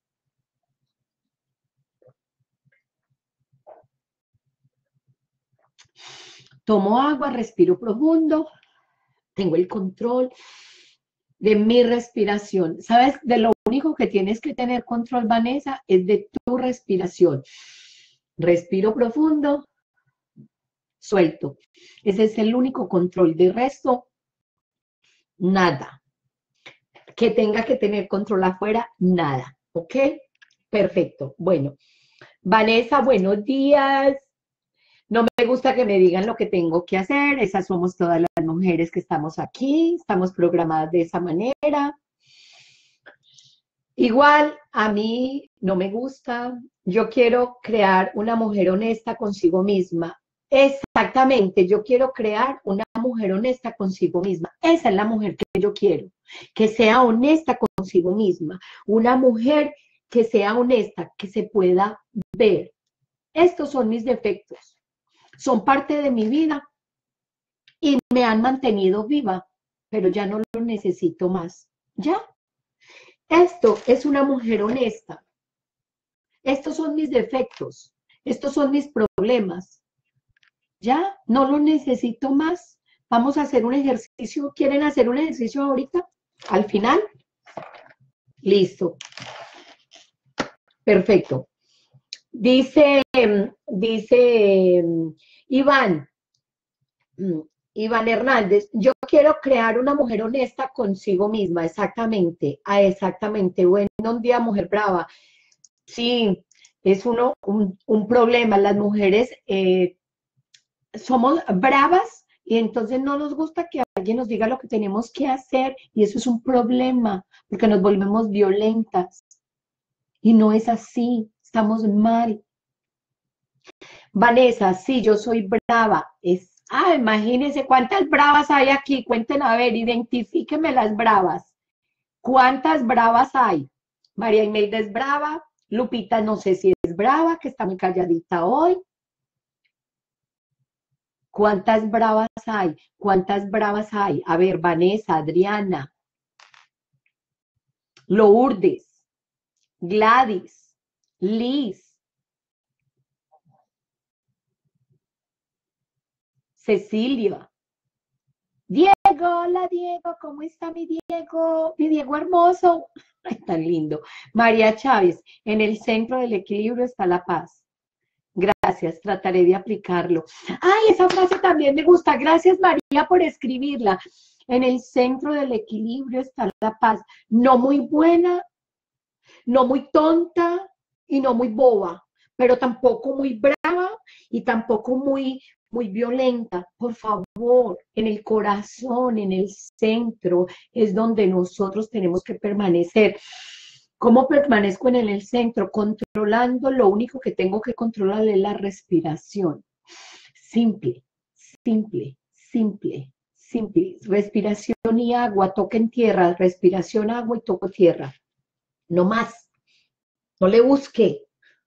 Tomo agua, respiro profundo, tengo el control de mi respiración. ¿Sabes? De lo único que tienes que tener control, Vanessa, es de tu respiración. Respiro profundo, suelto. Ese es el único control. De resto, nada. Que tenga que tener control afuera, nada. ¿Ok? Perfecto. Bueno, Vanessa, buenos días. No me gusta que me digan lo que tengo que hacer. Esas somos todas las mujeres que estamos aquí. Estamos programadas de esa manera. Igual, a mí no me gusta. Yo quiero crear una mujer honesta consigo misma. Exactamente, yo quiero crear una mujer honesta consigo misma. Esa es la mujer que yo quiero, que sea honesta consigo misma. Una mujer que sea honesta, que se pueda ver. Estos son mis defectos. Son parte de mi vida y me han mantenido viva, pero ya no lo necesito más. ¿Ya? Esto es una mujer honesta. Estos son mis defectos. Estos son mis problemas. ¿Ya? No lo necesito más. Vamos a hacer un ejercicio. ¿Quieren hacer un ejercicio ahorita? ¿Al final? Listo. Perfecto. Dice, dice Iván, Iván Hernández, yo quiero crear una mujer honesta consigo misma, exactamente, ah, exactamente, bueno, un día mujer brava, sí, es uno, un, un problema, las mujeres eh, somos bravas y entonces no nos gusta que alguien nos diga lo que tenemos que hacer y eso es un problema, porque nos volvemos violentas y no es así, estamos mal. Vanessa, sí, yo soy brava, es Ah, imagínense cuántas bravas hay aquí. Cuenten, a ver, identifíquenme las bravas. ¿Cuántas bravas hay? María Imelda es brava. Lupita no sé si es brava, que está muy calladita hoy. ¿Cuántas bravas hay? ¿Cuántas bravas hay? A ver, Vanessa, Adriana, Lourdes, Gladys, Liz, Cecilia, Diego, hola Diego, ¿cómo está mi Diego? Mi Diego hermoso, ay, tan lindo. María Chávez, en el centro del equilibrio está la paz. Gracias, trataré de aplicarlo. Ay, esa frase también me gusta, gracias María por escribirla. En el centro del equilibrio está la paz, no muy buena, no muy tonta y no muy boba, pero tampoco muy brava y tampoco muy muy violenta, por favor, en el corazón, en el centro, es donde nosotros tenemos que permanecer. ¿Cómo permanezco en el centro? Controlando, lo único que tengo que controlar es la respiración. Simple, simple, simple, simple. Respiración y agua, toquen tierra, respiración, agua y toco tierra. No más, no le busque.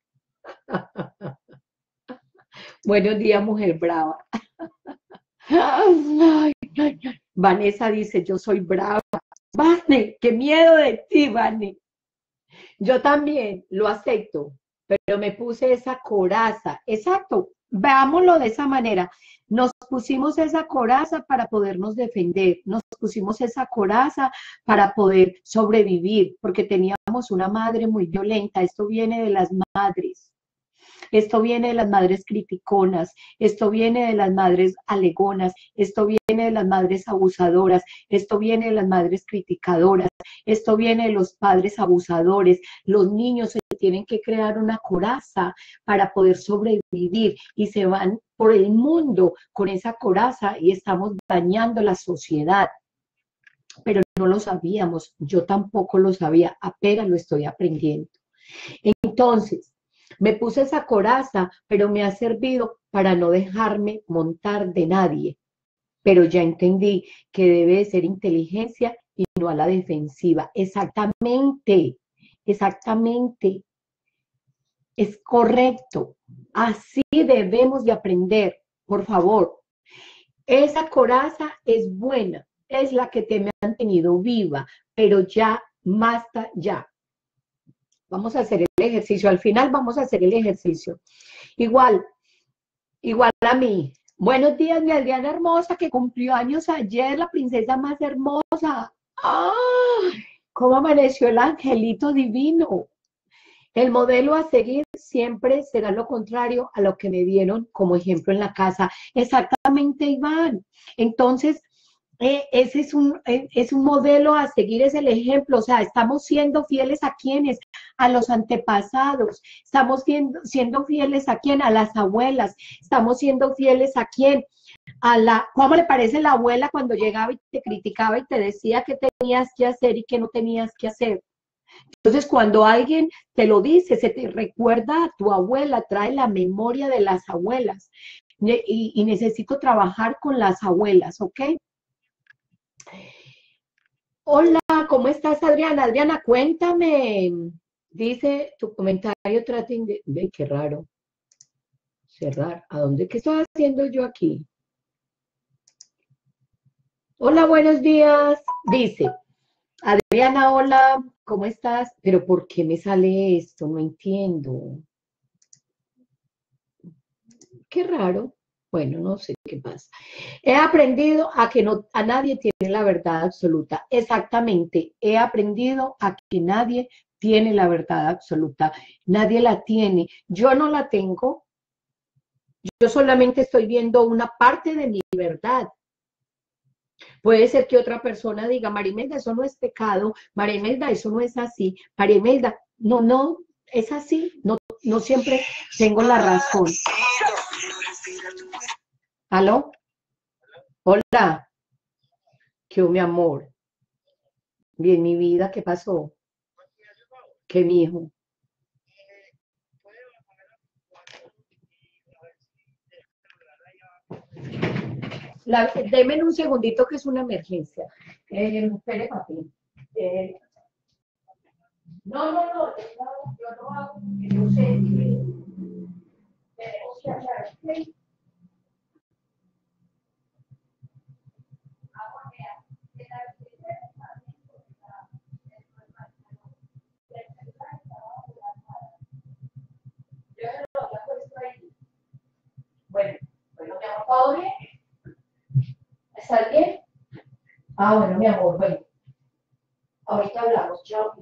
Buenos días, mujer brava. Ay, ay, ay. Vanessa dice, yo soy brava. Vane, qué miedo de ti, Vane. Yo también lo acepto. pero me puse esa coraza, exacto, veámoslo de esa manera, nos pusimos esa coraza para podernos defender, nos pusimos esa coraza para poder sobrevivir, porque teníamos una madre muy violenta, esto viene de las madres. Esto viene de las madres criticonas, esto viene de las madres alegonas, esto viene de las madres abusadoras, esto viene de las madres criticadoras, esto viene de los padres abusadores. Los niños se tienen que crear una coraza para poder sobrevivir y se van por el mundo con esa coraza y estamos dañando la sociedad. Pero no lo sabíamos, yo tampoco lo sabía, apenas lo estoy aprendiendo. Entonces, me puse esa coraza, pero me ha servido para no dejarme montar de nadie. Pero ya entendí que debe ser inteligencia y no a la defensiva. Exactamente, exactamente. Es correcto. Así debemos de aprender, por favor. Esa coraza es buena, es la que te me ha mantenido viva, pero ya, basta ya. Vamos a hacer el ejercicio, al final vamos a hacer el ejercicio. Igual, igual a mí. Buenos días, mi Adriana hermosa, que cumplió años ayer, la princesa más hermosa. ¡Ay! ¿Cómo amaneció el angelito divino? El modelo a seguir siempre será lo contrario a lo que me dieron como ejemplo en la casa. Exactamente, Iván. Entonces, eh, ese es un, eh, es un modelo a seguir, es el ejemplo. O sea, estamos siendo fieles a quienes, a los antepasados. Estamos siendo, siendo fieles a quién, a las abuelas. Estamos siendo fieles a quién, a la, ¿cómo le parece la abuela cuando llegaba y te criticaba y te decía qué tenías que hacer y qué no tenías que hacer? Entonces, cuando alguien te lo dice, se te recuerda a tu abuela, trae la memoria de las abuelas. Y, y necesito trabajar con las abuelas, ¿ok? Hola, ¿cómo estás, Adriana? Adriana, cuéntame. Dice tu comentario, traten de... Ve, qué raro. Cerrar. ¿A dónde? ¿Qué estoy haciendo yo aquí? Hola, buenos días. Dice, Adriana, hola, ¿cómo estás? Pero ¿por qué me sale esto? No entiendo. Qué raro. Bueno, no sé qué pasa. He aprendido a que no, a nadie tiene la verdad absoluta. Exactamente. He aprendido a que nadie tiene la verdad absoluta. Nadie la tiene. Yo no la tengo. Yo solamente estoy viendo una parte de mi verdad. Puede ser que otra persona diga, Marimelda, eso no es pecado. Marimelda, eso no es así. Marimelda, no, no, es así. No, no siempre tengo la razón. ¿Aló? Hola. ¿Qué hubo, mi amor? Bien, mi vida, ¿qué pasó? ¿Qué, mi hijo? La, deme un segundito que es una emergencia. Eh, espere, papi. Eh, no, no, no, yo, yo no hago, porque yo sé que tenemos que hablar. ¿Ok? Bueno, bueno, mi amor, ¿todo bien? ¿Estás bien? Ah, bueno, mi amor, bueno. Ahorita hablamos, chao.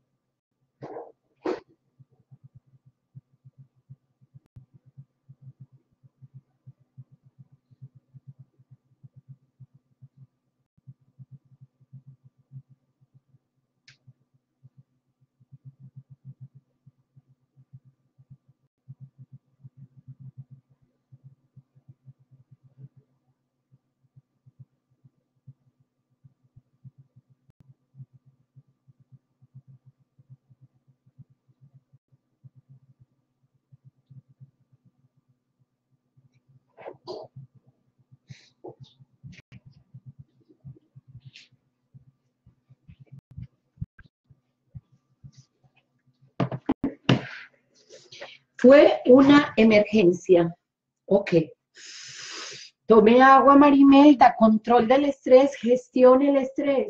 Fue una emergencia. Ok. Tome agua, Marimelda, control del estrés, gestione el estrés.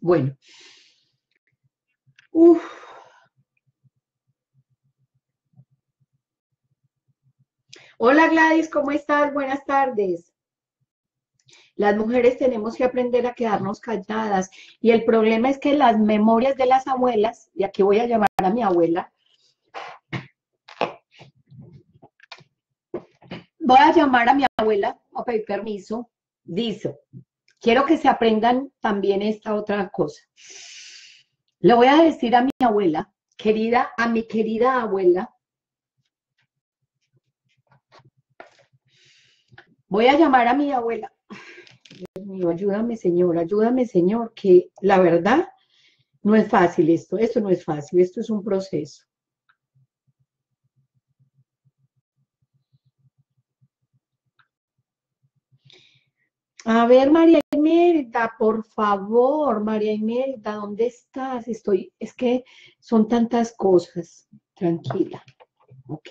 Bueno. Uf. Hola Gladys, ¿cómo estás? Buenas tardes. Las mujeres tenemos que aprender a quedarnos calladas y el problema es que las memorias de las abuelas, y aquí voy a llamar a mi abuela, voy a llamar a mi abuela a pedir permiso, dice, quiero que se aprendan también esta otra cosa. Le voy a decir a mi abuela, querida, a mi querida abuela, voy a llamar a mi abuela. Dios mío, ayúdame, Señor, ayúdame, Señor, que la verdad no es fácil esto, esto no es fácil, esto es un proceso. A ver, María Imelda, por favor, María Imelda, ¿dónde estás? Estoy, es que son tantas cosas. Tranquila. Ok.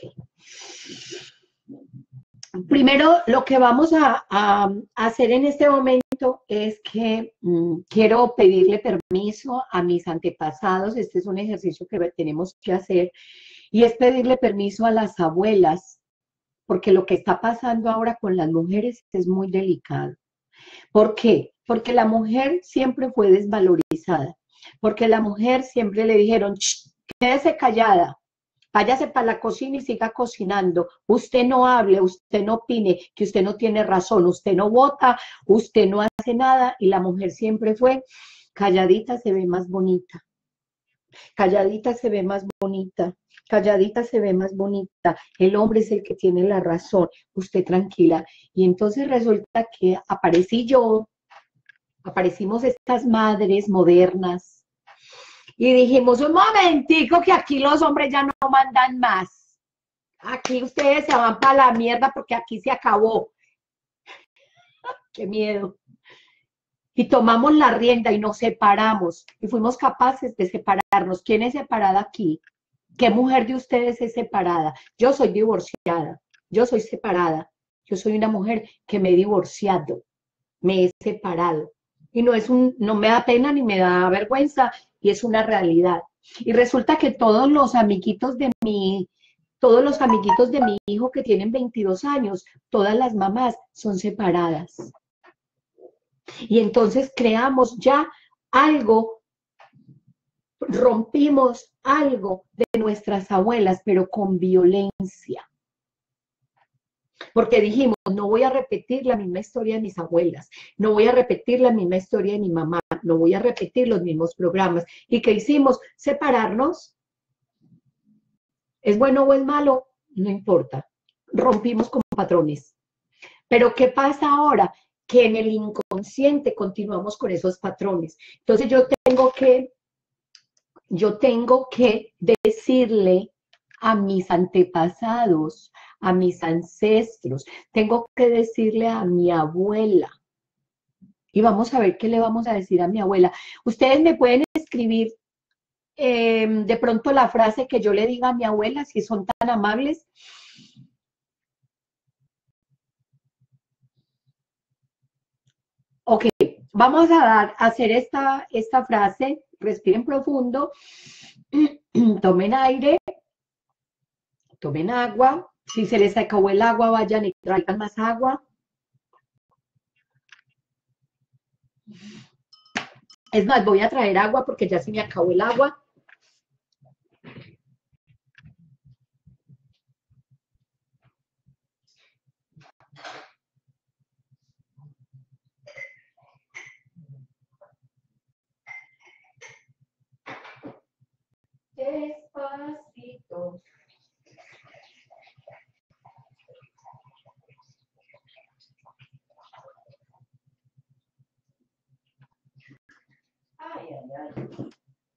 Primero, lo que vamos a, a, a hacer en este momento es que mmm, quiero pedirle permiso a mis antepasados. Este es un ejercicio que tenemos que hacer y es pedirle permiso a las abuelas, porque lo que está pasando ahora con las mujeres es muy delicado. ¿Por qué? Porque la mujer siempre fue desvalorizada, porque la mujer siempre le dijeron, quédese callada, váyase para la cocina y siga cocinando, usted no hable, usted no opine, que usted no tiene razón, usted no vota, usted no hace nada, y la mujer siempre fue, calladita se ve más bonita, calladita se ve más bonita, calladita se ve más bonita, el hombre es el que tiene la razón, usted tranquila. Y entonces resulta que aparecí yo, aparecimos estas madres modernas y dijimos, un momentico que aquí los hombres ya no mandan más. Aquí ustedes se van para la mierda porque aquí se acabó. Qué miedo. Y tomamos la rienda y nos separamos y fuimos capaces de separarnos. ¿Quién es separada aquí? ¿Qué mujer de ustedes es separada? Yo soy divorciada, yo soy separada. Yo soy una mujer que me he divorciado, me he separado. Y no es un, no me da pena ni me da vergüenza, y es una realidad. Y resulta que todos los amiguitos de mi, todos los amiguitos de mi hijo que tienen veintidós años, todas las mamás son separadas. Y entonces creamos ya algo, rompimos algo de nuestras abuelas, pero con violencia. Porque dijimos, no voy a repetir la misma historia de mis abuelas, no voy a repetir la misma historia de mi mamá, no voy a repetir los mismos programas. ¿Y qué hicimos? Separarnos. ¿Es bueno o es malo? No importa. Rompimos con patrones. Pero ¿qué pasa ahora? Que en el inconsciente continuamos con esos patrones. Entonces yo tengo que, yo tengo que decirle a mis antepasados, a mis ancestros, tengo que decirle a mi abuela. Y vamos a ver qué le vamos a decir a mi abuela. Ustedes me pueden escribir eh, de pronto la frase que yo le diga a mi abuela, si son tan amables. Ok, vamos a, dar, a hacer esta, esta frase. Respiren profundo, tomen aire, tomen agua. Si se les acabó el agua, vayan y traigan más agua. Es más, voy a traer agua porque ya se me acabó el agua. Despacito. Ay, ay, ay.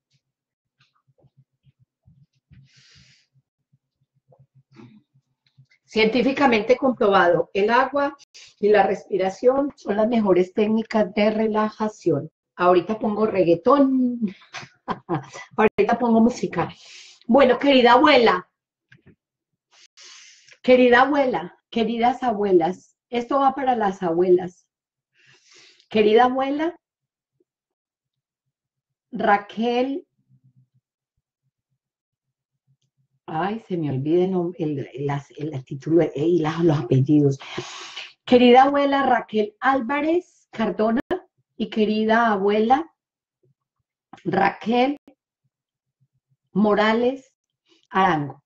Científicamente comprobado, el agua y la respiración son las mejores técnicas de relajación. Ahorita pongo reggaetón, ahorita pongo música. Bueno, querida abuela, querida abuela, queridas abuelas, esto va para las abuelas. Querida abuela, Raquel, ay, se me olvida el, nom- el, el- el- el título eh, y la- los apellidos. Querida abuela Raquel Álvarez Cardona y querida abuela Raquel Morales Arango.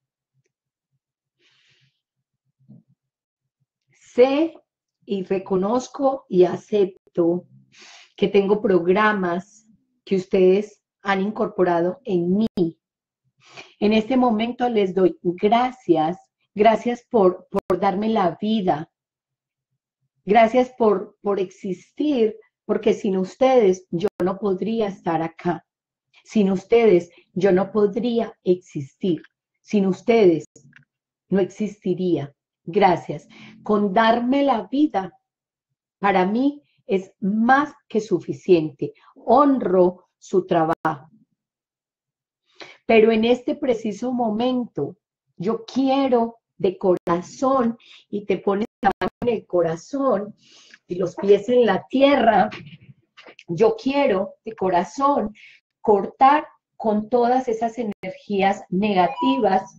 Sé y reconozco y acepto que tengo programas que ustedes han incorporado en mí. En este momento les doy gracias, gracias por, por darme la vida, gracias por, por existir, porque sin ustedes yo no podría estar acá. Sin ustedes yo no podría existir. Sin ustedes no existiría. Gracias. Con darme la vida, para mí es más que suficiente. Honro su trabajo. Pero en este preciso momento, yo quiero de corazón, y te pones la mano en el corazón y los pies en la tierra, yo quiero de corazón cortar con todas esas energías negativas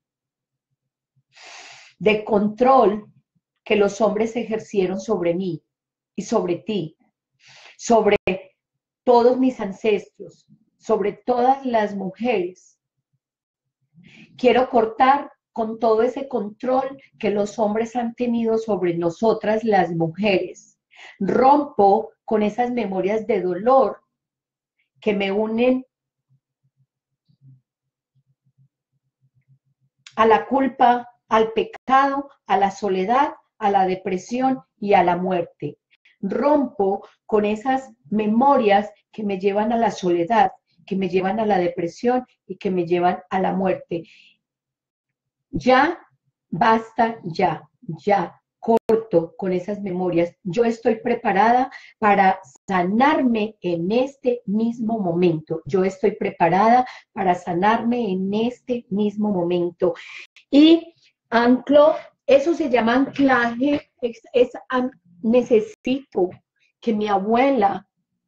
de control que los hombres ejercieron sobre mí y sobre ti, sobre todos mis ancestros, sobre todas las mujeres. Quiero cortar con todo ese control que los hombres han tenido sobre nosotras las mujeres. Rompo con esas memorias de dolor que me unen a la culpa, al pecado, a la soledad, a la depresión y a la muerte. Rompo con esas memorias que me llevan a la soledad, que me llevan a la depresión y que me llevan a la muerte. Ya, basta, ya, ya, corto con esas memorias. Yo estoy preparada para sanarme en este mismo momento. Yo estoy preparada para sanarme en este mismo momento. Y anclo, eso se llama anclaje, es, es an, necesito que mi abuela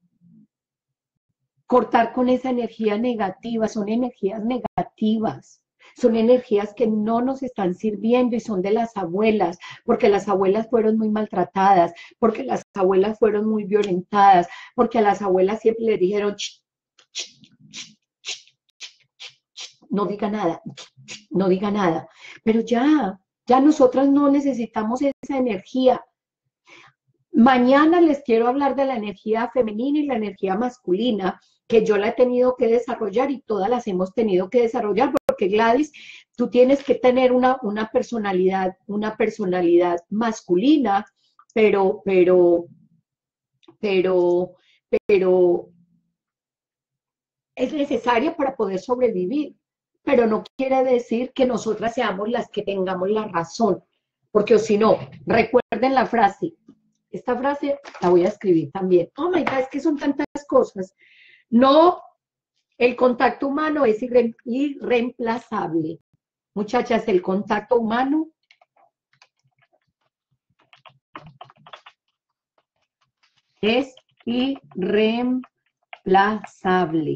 cortar con esa energía negativa, son energías negativas. Son energías que no nos están sirviendo y son de las abuelas, porque las abuelas fueron muy maltratadas, porque las abuelas fueron muy violentadas, porque a las abuelas siempre le dijeron, ch, ch, ch, ch, ch, no diga nada, no diga nada. Pero ya, ya nosotras no necesitamos esa energía. Mañana les quiero hablar de la energía femenina y la energía masculina, que yo la he tenido que desarrollar y todas las hemos tenido que desarrollar, porque Gladys, tú tienes que tener una, una personalidad, una personalidad masculina, pero, pero, pero, pero es necesaria para poder sobrevivir, pero no quiere decir que nosotras seamos las que tengamos la razón, porque o si no, recuerden la frase, esta frase la voy a escribir también. Oh my God, es que son tantas cosas. No, el contacto humano es irre irreemplazable. Muchachas, el contacto humano es irreemplazable.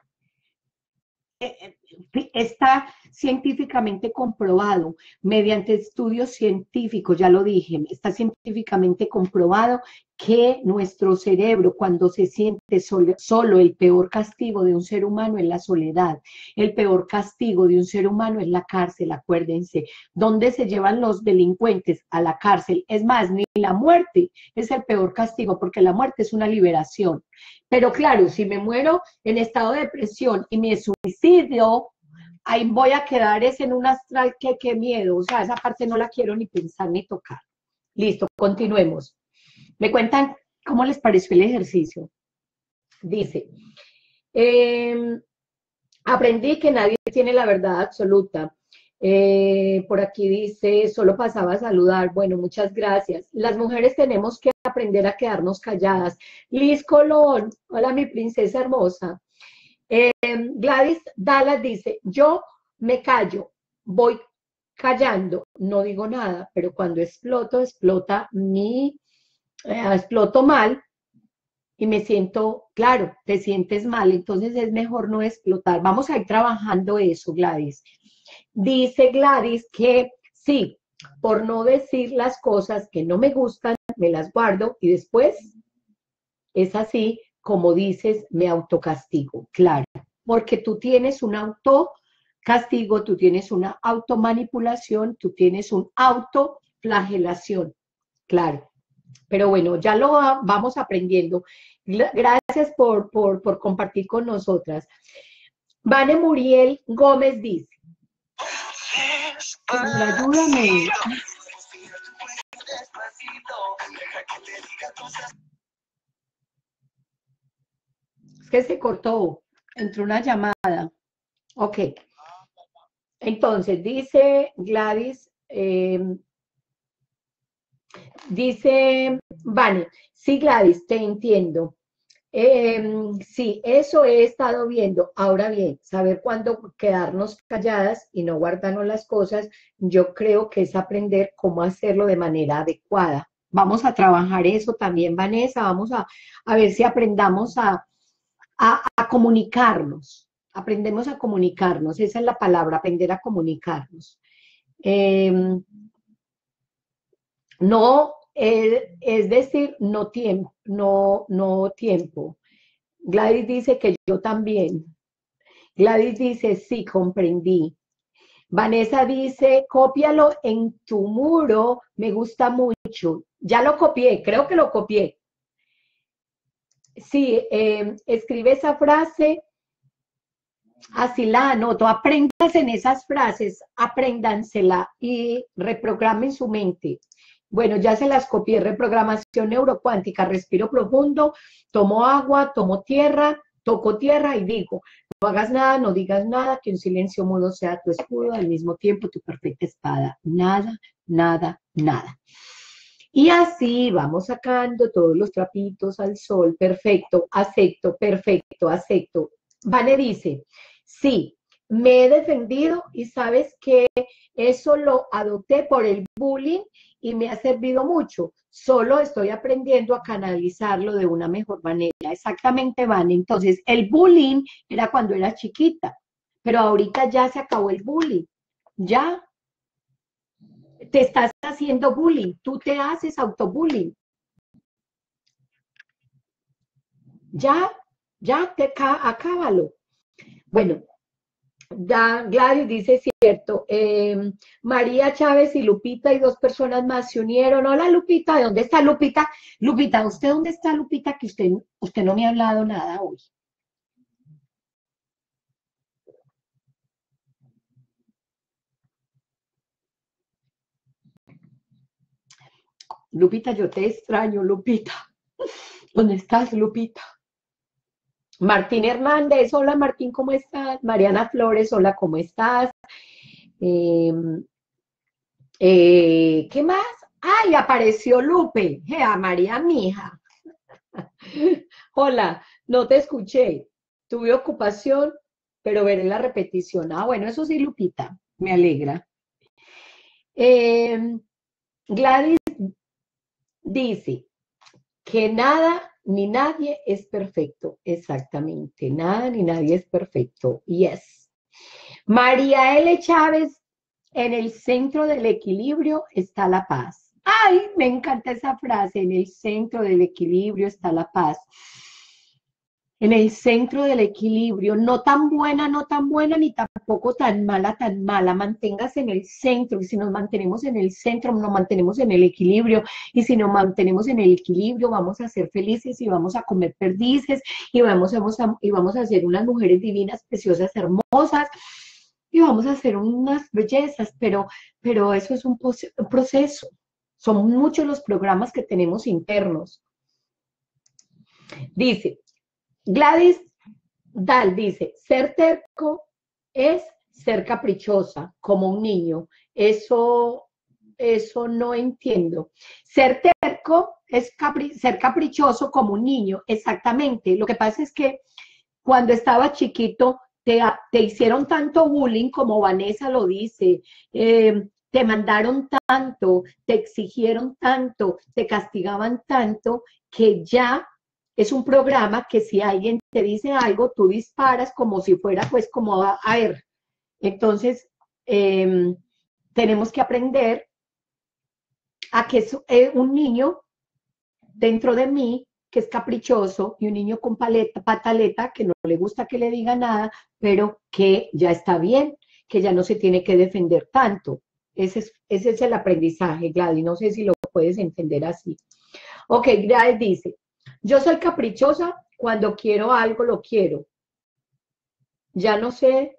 Está científicamente comprobado, mediante estudios científicos, ya lo dije, está científicamente comprobado que nuestro cerebro, cuando se siente solo, solo, el peor castigo de un ser humano es la soledad, el peor castigo de un ser humano es la cárcel, acuérdense. ¿Dónde se llevan los delincuentes? A la cárcel. Es más, ni la muerte es el peor castigo, porque la muerte es una liberación. Pero claro, si me muero en estado de depresión y me suicidio, ahí voy a quedar es en un astral que qué miedo, o sea, esa parte no la quiero ni pensar ni tocar. Listo, continuemos. Me cuentan cómo les pareció el ejercicio. Dice, eh, aprendí que nadie tiene la verdad absoluta. Eh, por aquí dice, solo pasaba a saludar. Bueno, muchas gracias. Las mujeres tenemos que aprender a quedarnos calladas. Liz Colón, hola mi princesa hermosa. Eh, Gladys Dallas dice, yo me callo, voy callando, no digo nada, pero cuando exploto, explota mi, eh, exploto mal, y me siento, claro, te sientes mal, entonces es mejor no explotar. Vamos a ir trabajando eso, Gladys. Dice Gladys que sí, por no decir las cosas que no me gustan, me las guardo y después es así como dices, me autocastigo, claro, porque tú tienes un autocastigo, tú tienes una automanipulación, tú tienes un autoflagelación, claro. Pero bueno, ya lo vamos aprendiendo. Gracias por, por, por compartir con nosotras. Vane Muriel Gómez dice, ayúdame. Es que se cortó, entró una llamada. Ok. Entonces, dice Gladys, eh, dice, vale, sí, Gladys, te entiendo. Eh, sí, eso he estado viendo. Ahora bien, saber cuándo quedarnos calladas y no guardarnos las cosas, yo creo que es aprender cómo hacerlo de manera adecuada. Vamos a trabajar eso también, Vanessa, vamos a, a ver si aprendamos a, a, a comunicarnos. Aprendemos a comunicarnos, esa es la palabra, aprender a comunicarnos. Eh, no, eh, es decir, no tiempo, no, no tiempo. Gladys dice que yo también. Gladys dice, sí, comprendí. Vanessa dice, cópialo en tu muro, me gusta mucho. Ya lo copié, creo que lo copié. Sí, eh, escribe esa frase, así la anoto, aprendas en esas frases, apréndansela y reprogramen su mente. Bueno, ya se las copié, reprogramación neurocuántica, respiro profundo, tomo agua, tomo tierra, toco tierra y digo, no hagas nada, no digas nada, que un silencio mudo sea tu escudo, al mismo tiempo tu perfecta espada. Nada, nada, nada. Y así vamos sacando todos los trapitos al sol. Perfecto, acepto, perfecto, acepto. Vane dice, sí, me he defendido y sabes que eso lo adopté por el bullying y me ha servido mucho. Solo estoy aprendiendo a canalizarlo de una mejor manera. Exactamente, Vane. Entonces, el bullying era cuando era chiquita, pero ahorita ya se acabó el bullying. Ya te estás haciendo bullying, tú te haces autobullying. Ya, ya, te acábalo. Bueno, ya Gladys dice cierto, eh, María Chávez y Lupita y dos personas más se unieron. Hola Lupita, ¿de dónde está Lupita? Lupita, ¿usted dónde está Lupita? Que usted, usted no me ha hablado nada hoy. Lupita, yo te extraño, Lupita. ¿Dónde estás, Lupita? Martín Hernández, hola Martín, ¿cómo estás? Mariana Flores, hola, ¿cómo estás? Eh, eh, ¿Qué más? ¡Ay, apareció Lupe! ¡Jea, María, mija! Hola, no te escuché. Tuve ocupación, pero veré la repetición. Ah, bueno, eso sí, Lupita, me alegra. Eh, Gladys dice que nada ni nadie es perfecto. Exactamente, nada ni nadie es perfecto. Yes. María L. Chávez, en el centro del equilibrio está la paz. Ay, me encanta esa frase, en el centro del equilibrio está la paz. En el centro del equilibrio, no tan buena, no tan buena, ni tampoco tan mala, tan mala. Manténgase en el centro, y si nos mantenemos en el centro, nos mantenemos en el equilibrio, y si nos mantenemos en el equilibrio, vamos a ser felices y vamos a comer perdices, y vamos, vamos a, y vamos a ser unas mujeres divinas, preciosas, hermosas, y vamos a hacer unas bellezas, pero, pero eso es un proceso. Son muchos los programas que tenemos internos. Dice, Gladys Dal dice, ser terco es ser caprichosa, como un niño. Eso, eso no entiendo. Ser terco es capri ser caprichoso como un niño, exactamente. Lo que pasa es que cuando estaba chiquito, te, te hicieron tanto bullying, como Vanessa lo dice, eh, te mandaron tanto, te exigieron tanto, te castigaban tanto, que ya es un programa que si alguien te dice algo, tú disparas como si fuera, pues, como a, a ver. Entonces, eh, tenemos que aprender a que es eh, un niño dentro de mí que es caprichoso y un niño con paleta, pataleta que no le gusta que le diga nada, pero que ya está bien, que ya no se tiene que defender tanto. Ese es, ese es el aprendizaje, Gladys. No sé si lo puedes entender así. Ok, Gladys dice, yo soy caprichosa, cuando quiero algo lo quiero. Ya no sé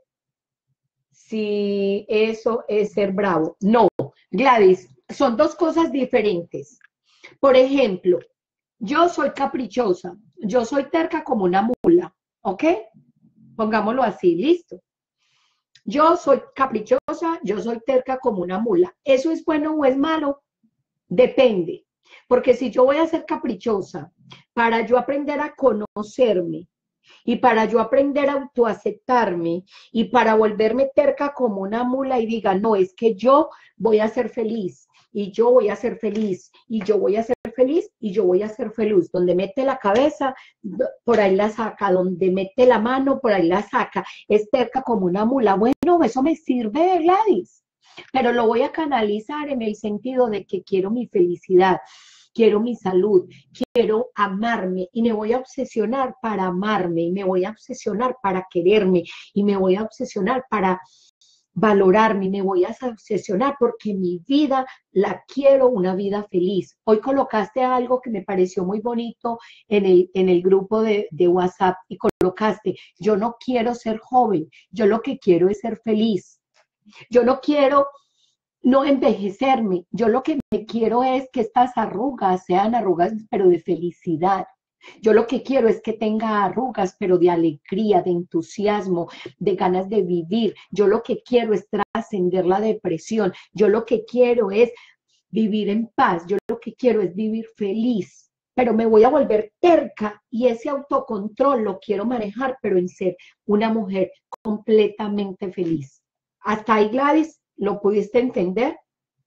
si eso es ser bravo. No, Gladys, son dos cosas diferentes. Por ejemplo, yo soy caprichosa, yo soy terca como una mula, ¿ok? Pongámoslo así, listo. Yo soy caprichosa, yo soy terca como una mula. ¿Eso es bueno o es malo? Depende. Porque si yo voy a ser caprichosa para yo aprender a conocerme y para yo aprender a autoaceptarme y para volverme terca como una mula y diga, no, es que yo voy a ser feliz y yo voy a ser feliz y yo voy a ser feliz y yo voy a ser feliz. Donde mete la cabeza, por ahí la saca. Donde mete la mano, por ahí la saca. Es terca como una mula. Bueno, eso me sirve, Gladys, pero lo voy a canalizar en el sentido de que quiero mi felicidad, quiero mi salud, quiero amarme y me voy a obsesionar para amarme y me voy a obsesionar para quererme y me voy a obsesionar para valorarme y me voy a obsesionar porque mi vida la quiero una vida feliz. Hoy colocaste algo que me pareció muy bonito en el, en el grupo de, de WhatsApp y colocaste, yo no quiero ser joven, yo lo que quiero es ser feliz. Yo no quiero no envejecerme, yo lo que me quiero es que estas arrugas sean arrugas, pero de felicidad. Yo lo que quiero es que tenga arrugas, pero de alegría, de entusiasmo, de ganas de vivir. Yo lo que quiero es trascender la depresión. Yo lo que quiero es vivir en paz. Yo lo que quiero es vivir feliz. Pero me voy a volver terca y ese autocontrol lo quiero manejar, pero en ser una mujer completamente feliz. Hasta ahí, Gladys, ¿lo pudiste entender?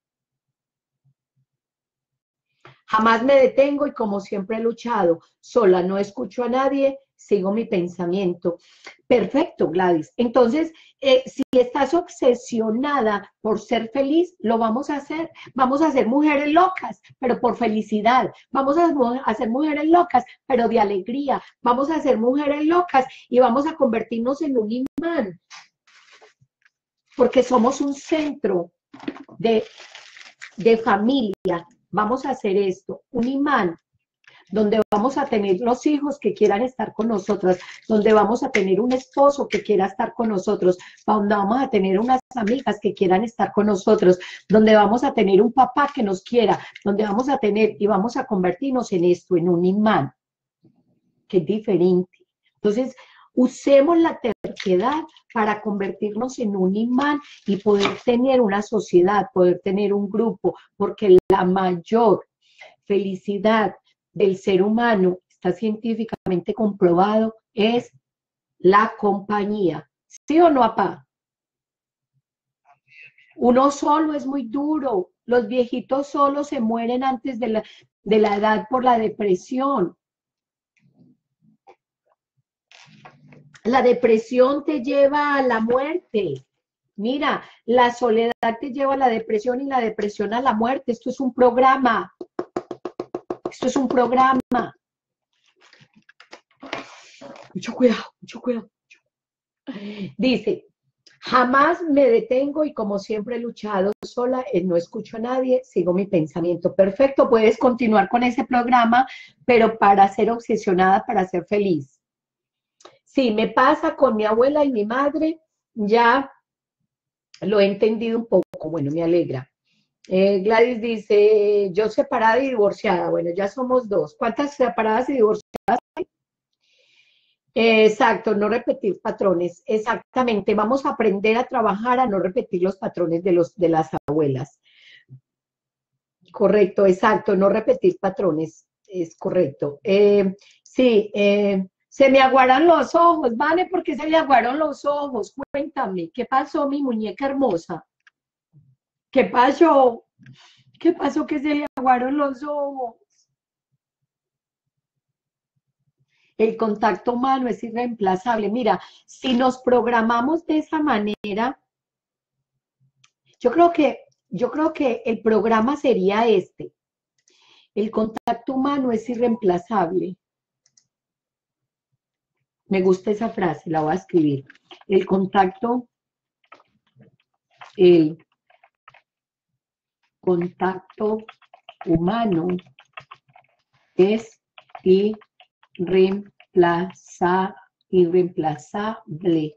Jamás me detengo y como siempre he luchado, sola, no escucho a nadie, sigo mi pensamiento. Perfecto, Gladys. Entonces, eh, si estás obsesionada por ser feliz, lo vamos a hacer. Vamos a ser mujeres locas, pero por felicidad. Vamos a, a ser mujeres locas, pero de alegría. Vamos a ser mujeres locas y vamos a convertirnos en un imán. Porque somos un centro de, de familia. Vamos a hacer esto, un imán, donde vamos a tener los hijos que quieran estar con nosotros, donde vamos a tener un esposo que quiera estar con nosotros, donde vamos a tener unas amigas que quieran estar con nosotros, donde vamos a tener un papá que nos quiera, donde vamos a tener, y vamos a convertirnos en esto, en un imán, que es diferente. Entonces, usemos la terquedad para convertirnos en un imán y poder tener una sociedad, poder tener un grupo, porque la mayor felicidad del ser humano, está científicamente comprobado, es la compañía. ¿Sí o no, papá? Uno solo es muy duro. Los viejitos solos se mueren antes de la, de la edad por la depresión. La depresión te lleva a la muerte. Mira, la soledad te lleva a la depresión y la depresión a la muerte. Esto es un programa. Esto es un programa. Mucho cuidado, mucho cuidado. Dice, jamás me detengo y como siempre he luchado sola, no escucho a nadie, sigo mi pensamiento. Perfecto, puedes continuar con ese programa, pero para ser obsesionada, para ser feliz. Sí, me pasa con mi abuela y mi madre, ya lo he entendido un poco, bueno, me alegra. Eh, Gladys dice, yo separada y divorciada, bueno, ya somos dos. ¿Cuántas separadas y divorciadas hay? Eh, exacto, no repetir patrones, exactamente, vamos a aprender a trabajar a no repetir los patrones de, los, de las abuelas. Correcto, exacto, no repetir patrones, es correcto. Eh, sí, eh, se me aguaron los ojos, ¿vale? ¿Por qué se me aguaron los ojos? Cuéntame, ¿qué pasó, mi muñeca hermosa? ¿Qué pasó? ¿Qué pasó que se le aguaron los ojos? El contacto humano es irreemplazable. Mira, si nos programamos de esa manera, yo creo que, yo creo que el programa sería este. El contacto humano es irreemplazable. Me gusta esa frase, la voy a escribir. El contacto, el contacto humano es irreemplaza, irreemplazable.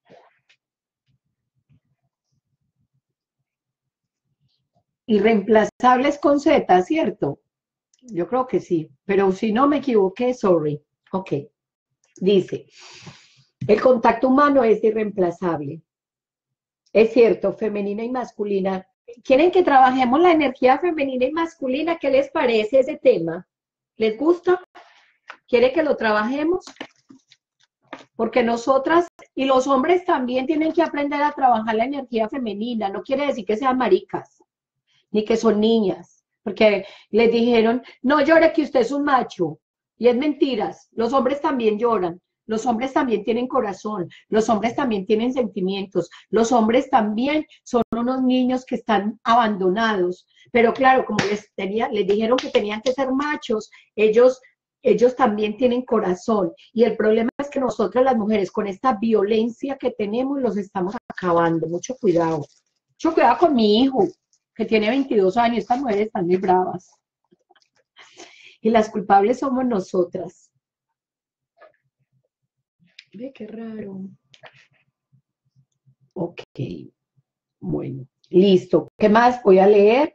Irreemplazable es con Z, ¿cierto? Yo creo que sí, pero si no me equivoqué, sorry. Ok, dice, el contacto humano es irreemplazable. Es cierto, femenina y masculina. ¿Quieren que trabajemos la energía femenina y masculina? ¿Qué les parece ese tema? ¿Les gusta? ¿Quiere que lo trabajemos? Porque nosotras y los hombres también tienen que aprender a trabajar la energía femenina. No quiere decir que sean maricas, ni que son niñas. Porque les dijeron, no llore que usted es un macho. Y es mentiras. Los hombres también lloran. Los hombres también tienen corazón, los hombres también tienen sentimientos, los hombres también son unos niños que están abandonados, pero claro, como les, tenía, les dijeron que tenían que ser machos, ellos, ellos también tienen corazón, y el problema es que nosotras las mujeres con esta violencia que tenemos los estamos acabando. Mucho cuidado, mucho cuidado con mi hijo, que tiene veintidós años, estas mujeres están muy bravas, y las culpables somos nosotras. Ve qué raro. Ok, bueno, listo. ¿Qué más? Voy a leer.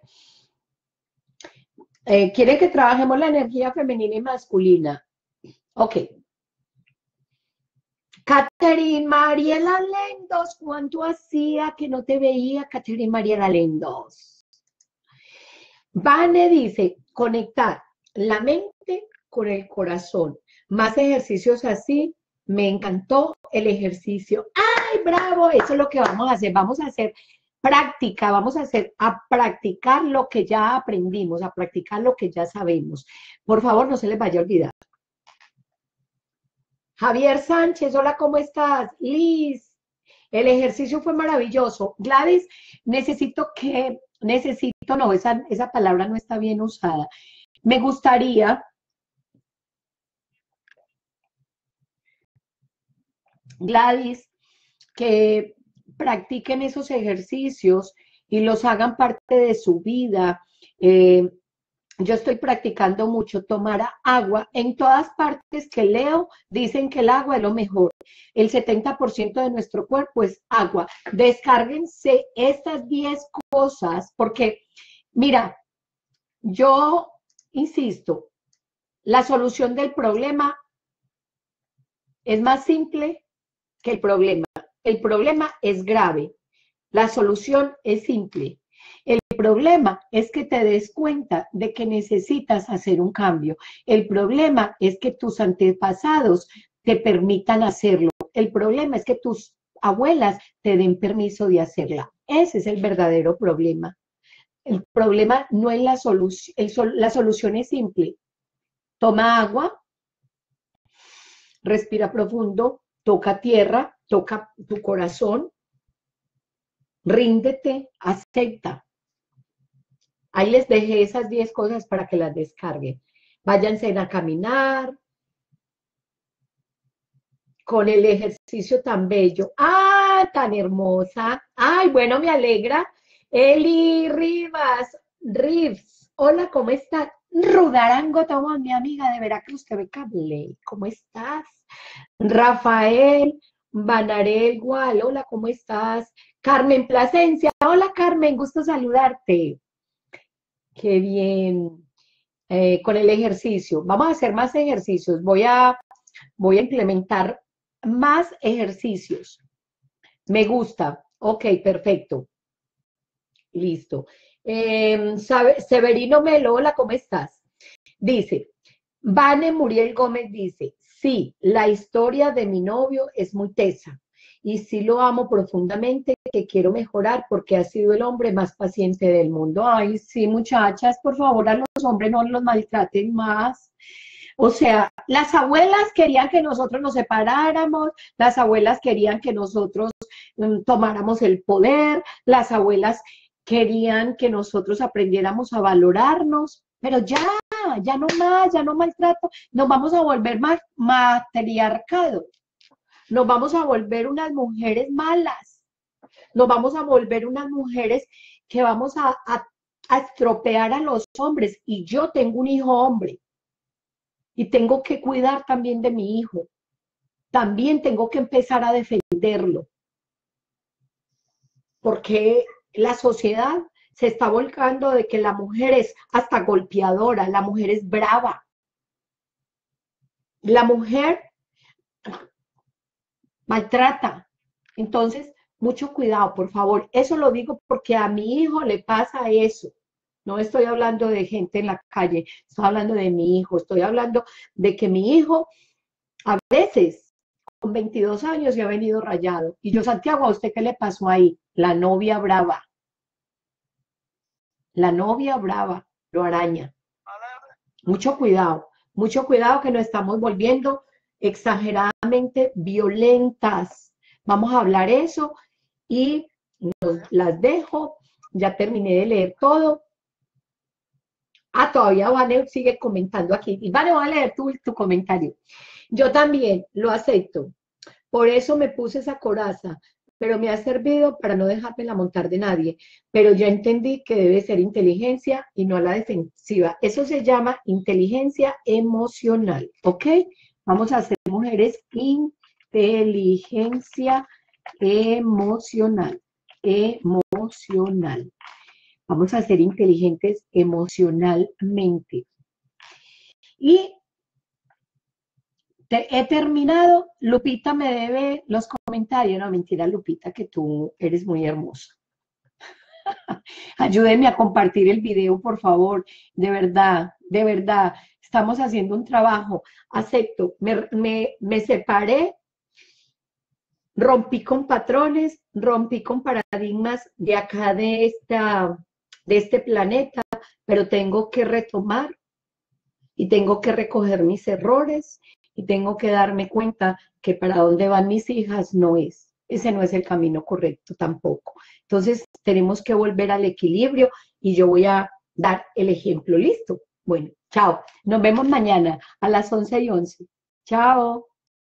Eh, ¿Quiere que trabajemos la energía femenina y masculina? Ok. Catherine Mariela Lendos, ¿cuánto hacía que no te veía, Catherine Mariela Lendos? Vane dice, conectar la mente con el corazón. Más ejercicios así. Me encantó el ejercicio. ¡Ay, bravo! Eso es lo que vamos a hacer. Vamos a hacer práctica, vamos a hacer, a practicar lo que ya aprendimos, a practicar lo que ya sabemos. Por favor, no se les vaya a olvidar. Javier Sánchez, hola, ¿cómo estás? Liz, el ejercicio fue maravilloso. Gladys, necesito que, necesito, no, esa, esa palabra no está bien usada. Me gustaría... Gladys, que practiquen esos ejercicios y los hagan parte de su vida. Eh, yo estoy practicando mucho tomar agua. En todas partes que leo dicen que el agua es lo mejor. El setenta por ciento de nuestro cuerpo es agua. Descárguense estas diez cosas porque, mira, yo insisto, la solución del problema es más simple que el problema. El problema es grave, la solución es simple. El problema es que te des cuenta de que necesitas hacer un cambio. El problema es que tus antepasados te permitan hacerlo. El problema es que tus abuelas te den permiso de hacerla. Ese es el verdadero problema. El problema no es la solución, el, la solución es simple. Toma agua, respira profundo, toca tierra, toca tu corazón, ríndete, acepta. Ahí les dejé esas diez cosas para que las descarguen. Váyanse a caminar, con el ejercicio tan bello. ¡Ah, tan hermosa! ¡Ay, bueno, me alegra! Eli Rivas, Rives, hola, ¿cómo estás? Rudarango Tomón, mi amiga de Veracruz, T V Cable, ¿cómo estás? Rafael Banarel igual, hola, ¿cómo estás? Carmen Plasencia, hola Carmen, gusto saludarte. Qué bien. Eh, con el ejercicio, vamos a hacer más ejercicios, voy a, voy a implementar más ejercicios. Me gusta, ok, perfecto. Listo. Eh, Severino Melo, hola, ¿cómo estás? Dice, Vane Muriel Gómez dice, sí, la historia de mi novio es muy tesa y sí lo amo profundamente, que quiero mejorar porque ha sido el hombre más paciente del mundo. Ay, sí, muchachas, por favor, a los hombres no los maltraten más. O sea, las abuelas querían que nosotros nos separáramos, las abuelas querían que nosotros um, tomáramos el poder, las abuelas querían que nosotros aprendiéramos a valorarnos, pero ya, ya no más, ya no maltrato, nos vamos a volver más matriarcado, nos vamos a volver unas mujeres malas, nos vamos a volver unas mujeres que vamos a, a, a estropear a los hombres, y yo tengo un hijo hombre, y tengo que cuidar también de mi hijo, también tengo que empezar a defenderlo, porque la sociedad se está volcando de que la mujer es hasta golpeadora, la mujer es brava, la mujer maltrata. Entonces, mucho cuidado, por favor. Eso lo digo porque a mi hijo le pasa eso. No estoy hablando de gente en la calle, estoy hablando de mi hijo, estoy hablando de que mi hijo a veces con veintidós años se ha venido rayado. Y yo, Santiago, ¿a usted qué le pasó ahí? La novia brava. La novia brava lo araña. Mucho cuidado, mucho cuidado que nos estamos volviendo exageradamente violentas. Vamos a hablar eso y nos, las dejo. Ya terminé de leer todo. Ah, todavía Vane sigue comentando aquí. Y Vane, voy a leer tu, tu comentario. Yo también lo acepto. Por eso me puse esa coraza, pero me ha servido para no dejármela montar de nadie. Pero ya entendí que debe ser inteligencia y no a la defensiva. Eso se llama inteligencia emocional, ¿ok? Vamos a ser mujeres inteligencia emocional, emocional. Vamos a ser inteligentes emocionalmente. Y te, he terminado. Lupita me debe los comentarios. No, mentira, Lupita, que tú eres muy hermosa. Ayúdenme a compartir el video, por favor. De verdad, de verdad. Estamos haciendo un trabajo. Acepto. Me, me, me separé. Rompí con patrones. Rompí con paradigmas de acá, de esta... de este planeta, pero tengo que retomar y tengo que recoger mis errores y tengo que darme cuenta que para dónde van mis hijas no es, ese no es el camino correcto tampoco. Entonces tenemos que volver al equilibrio y yo voy a dar el ejemplo. ¿Listo? Bueno, chao. Nos vemos mañana a las once y once. Chao.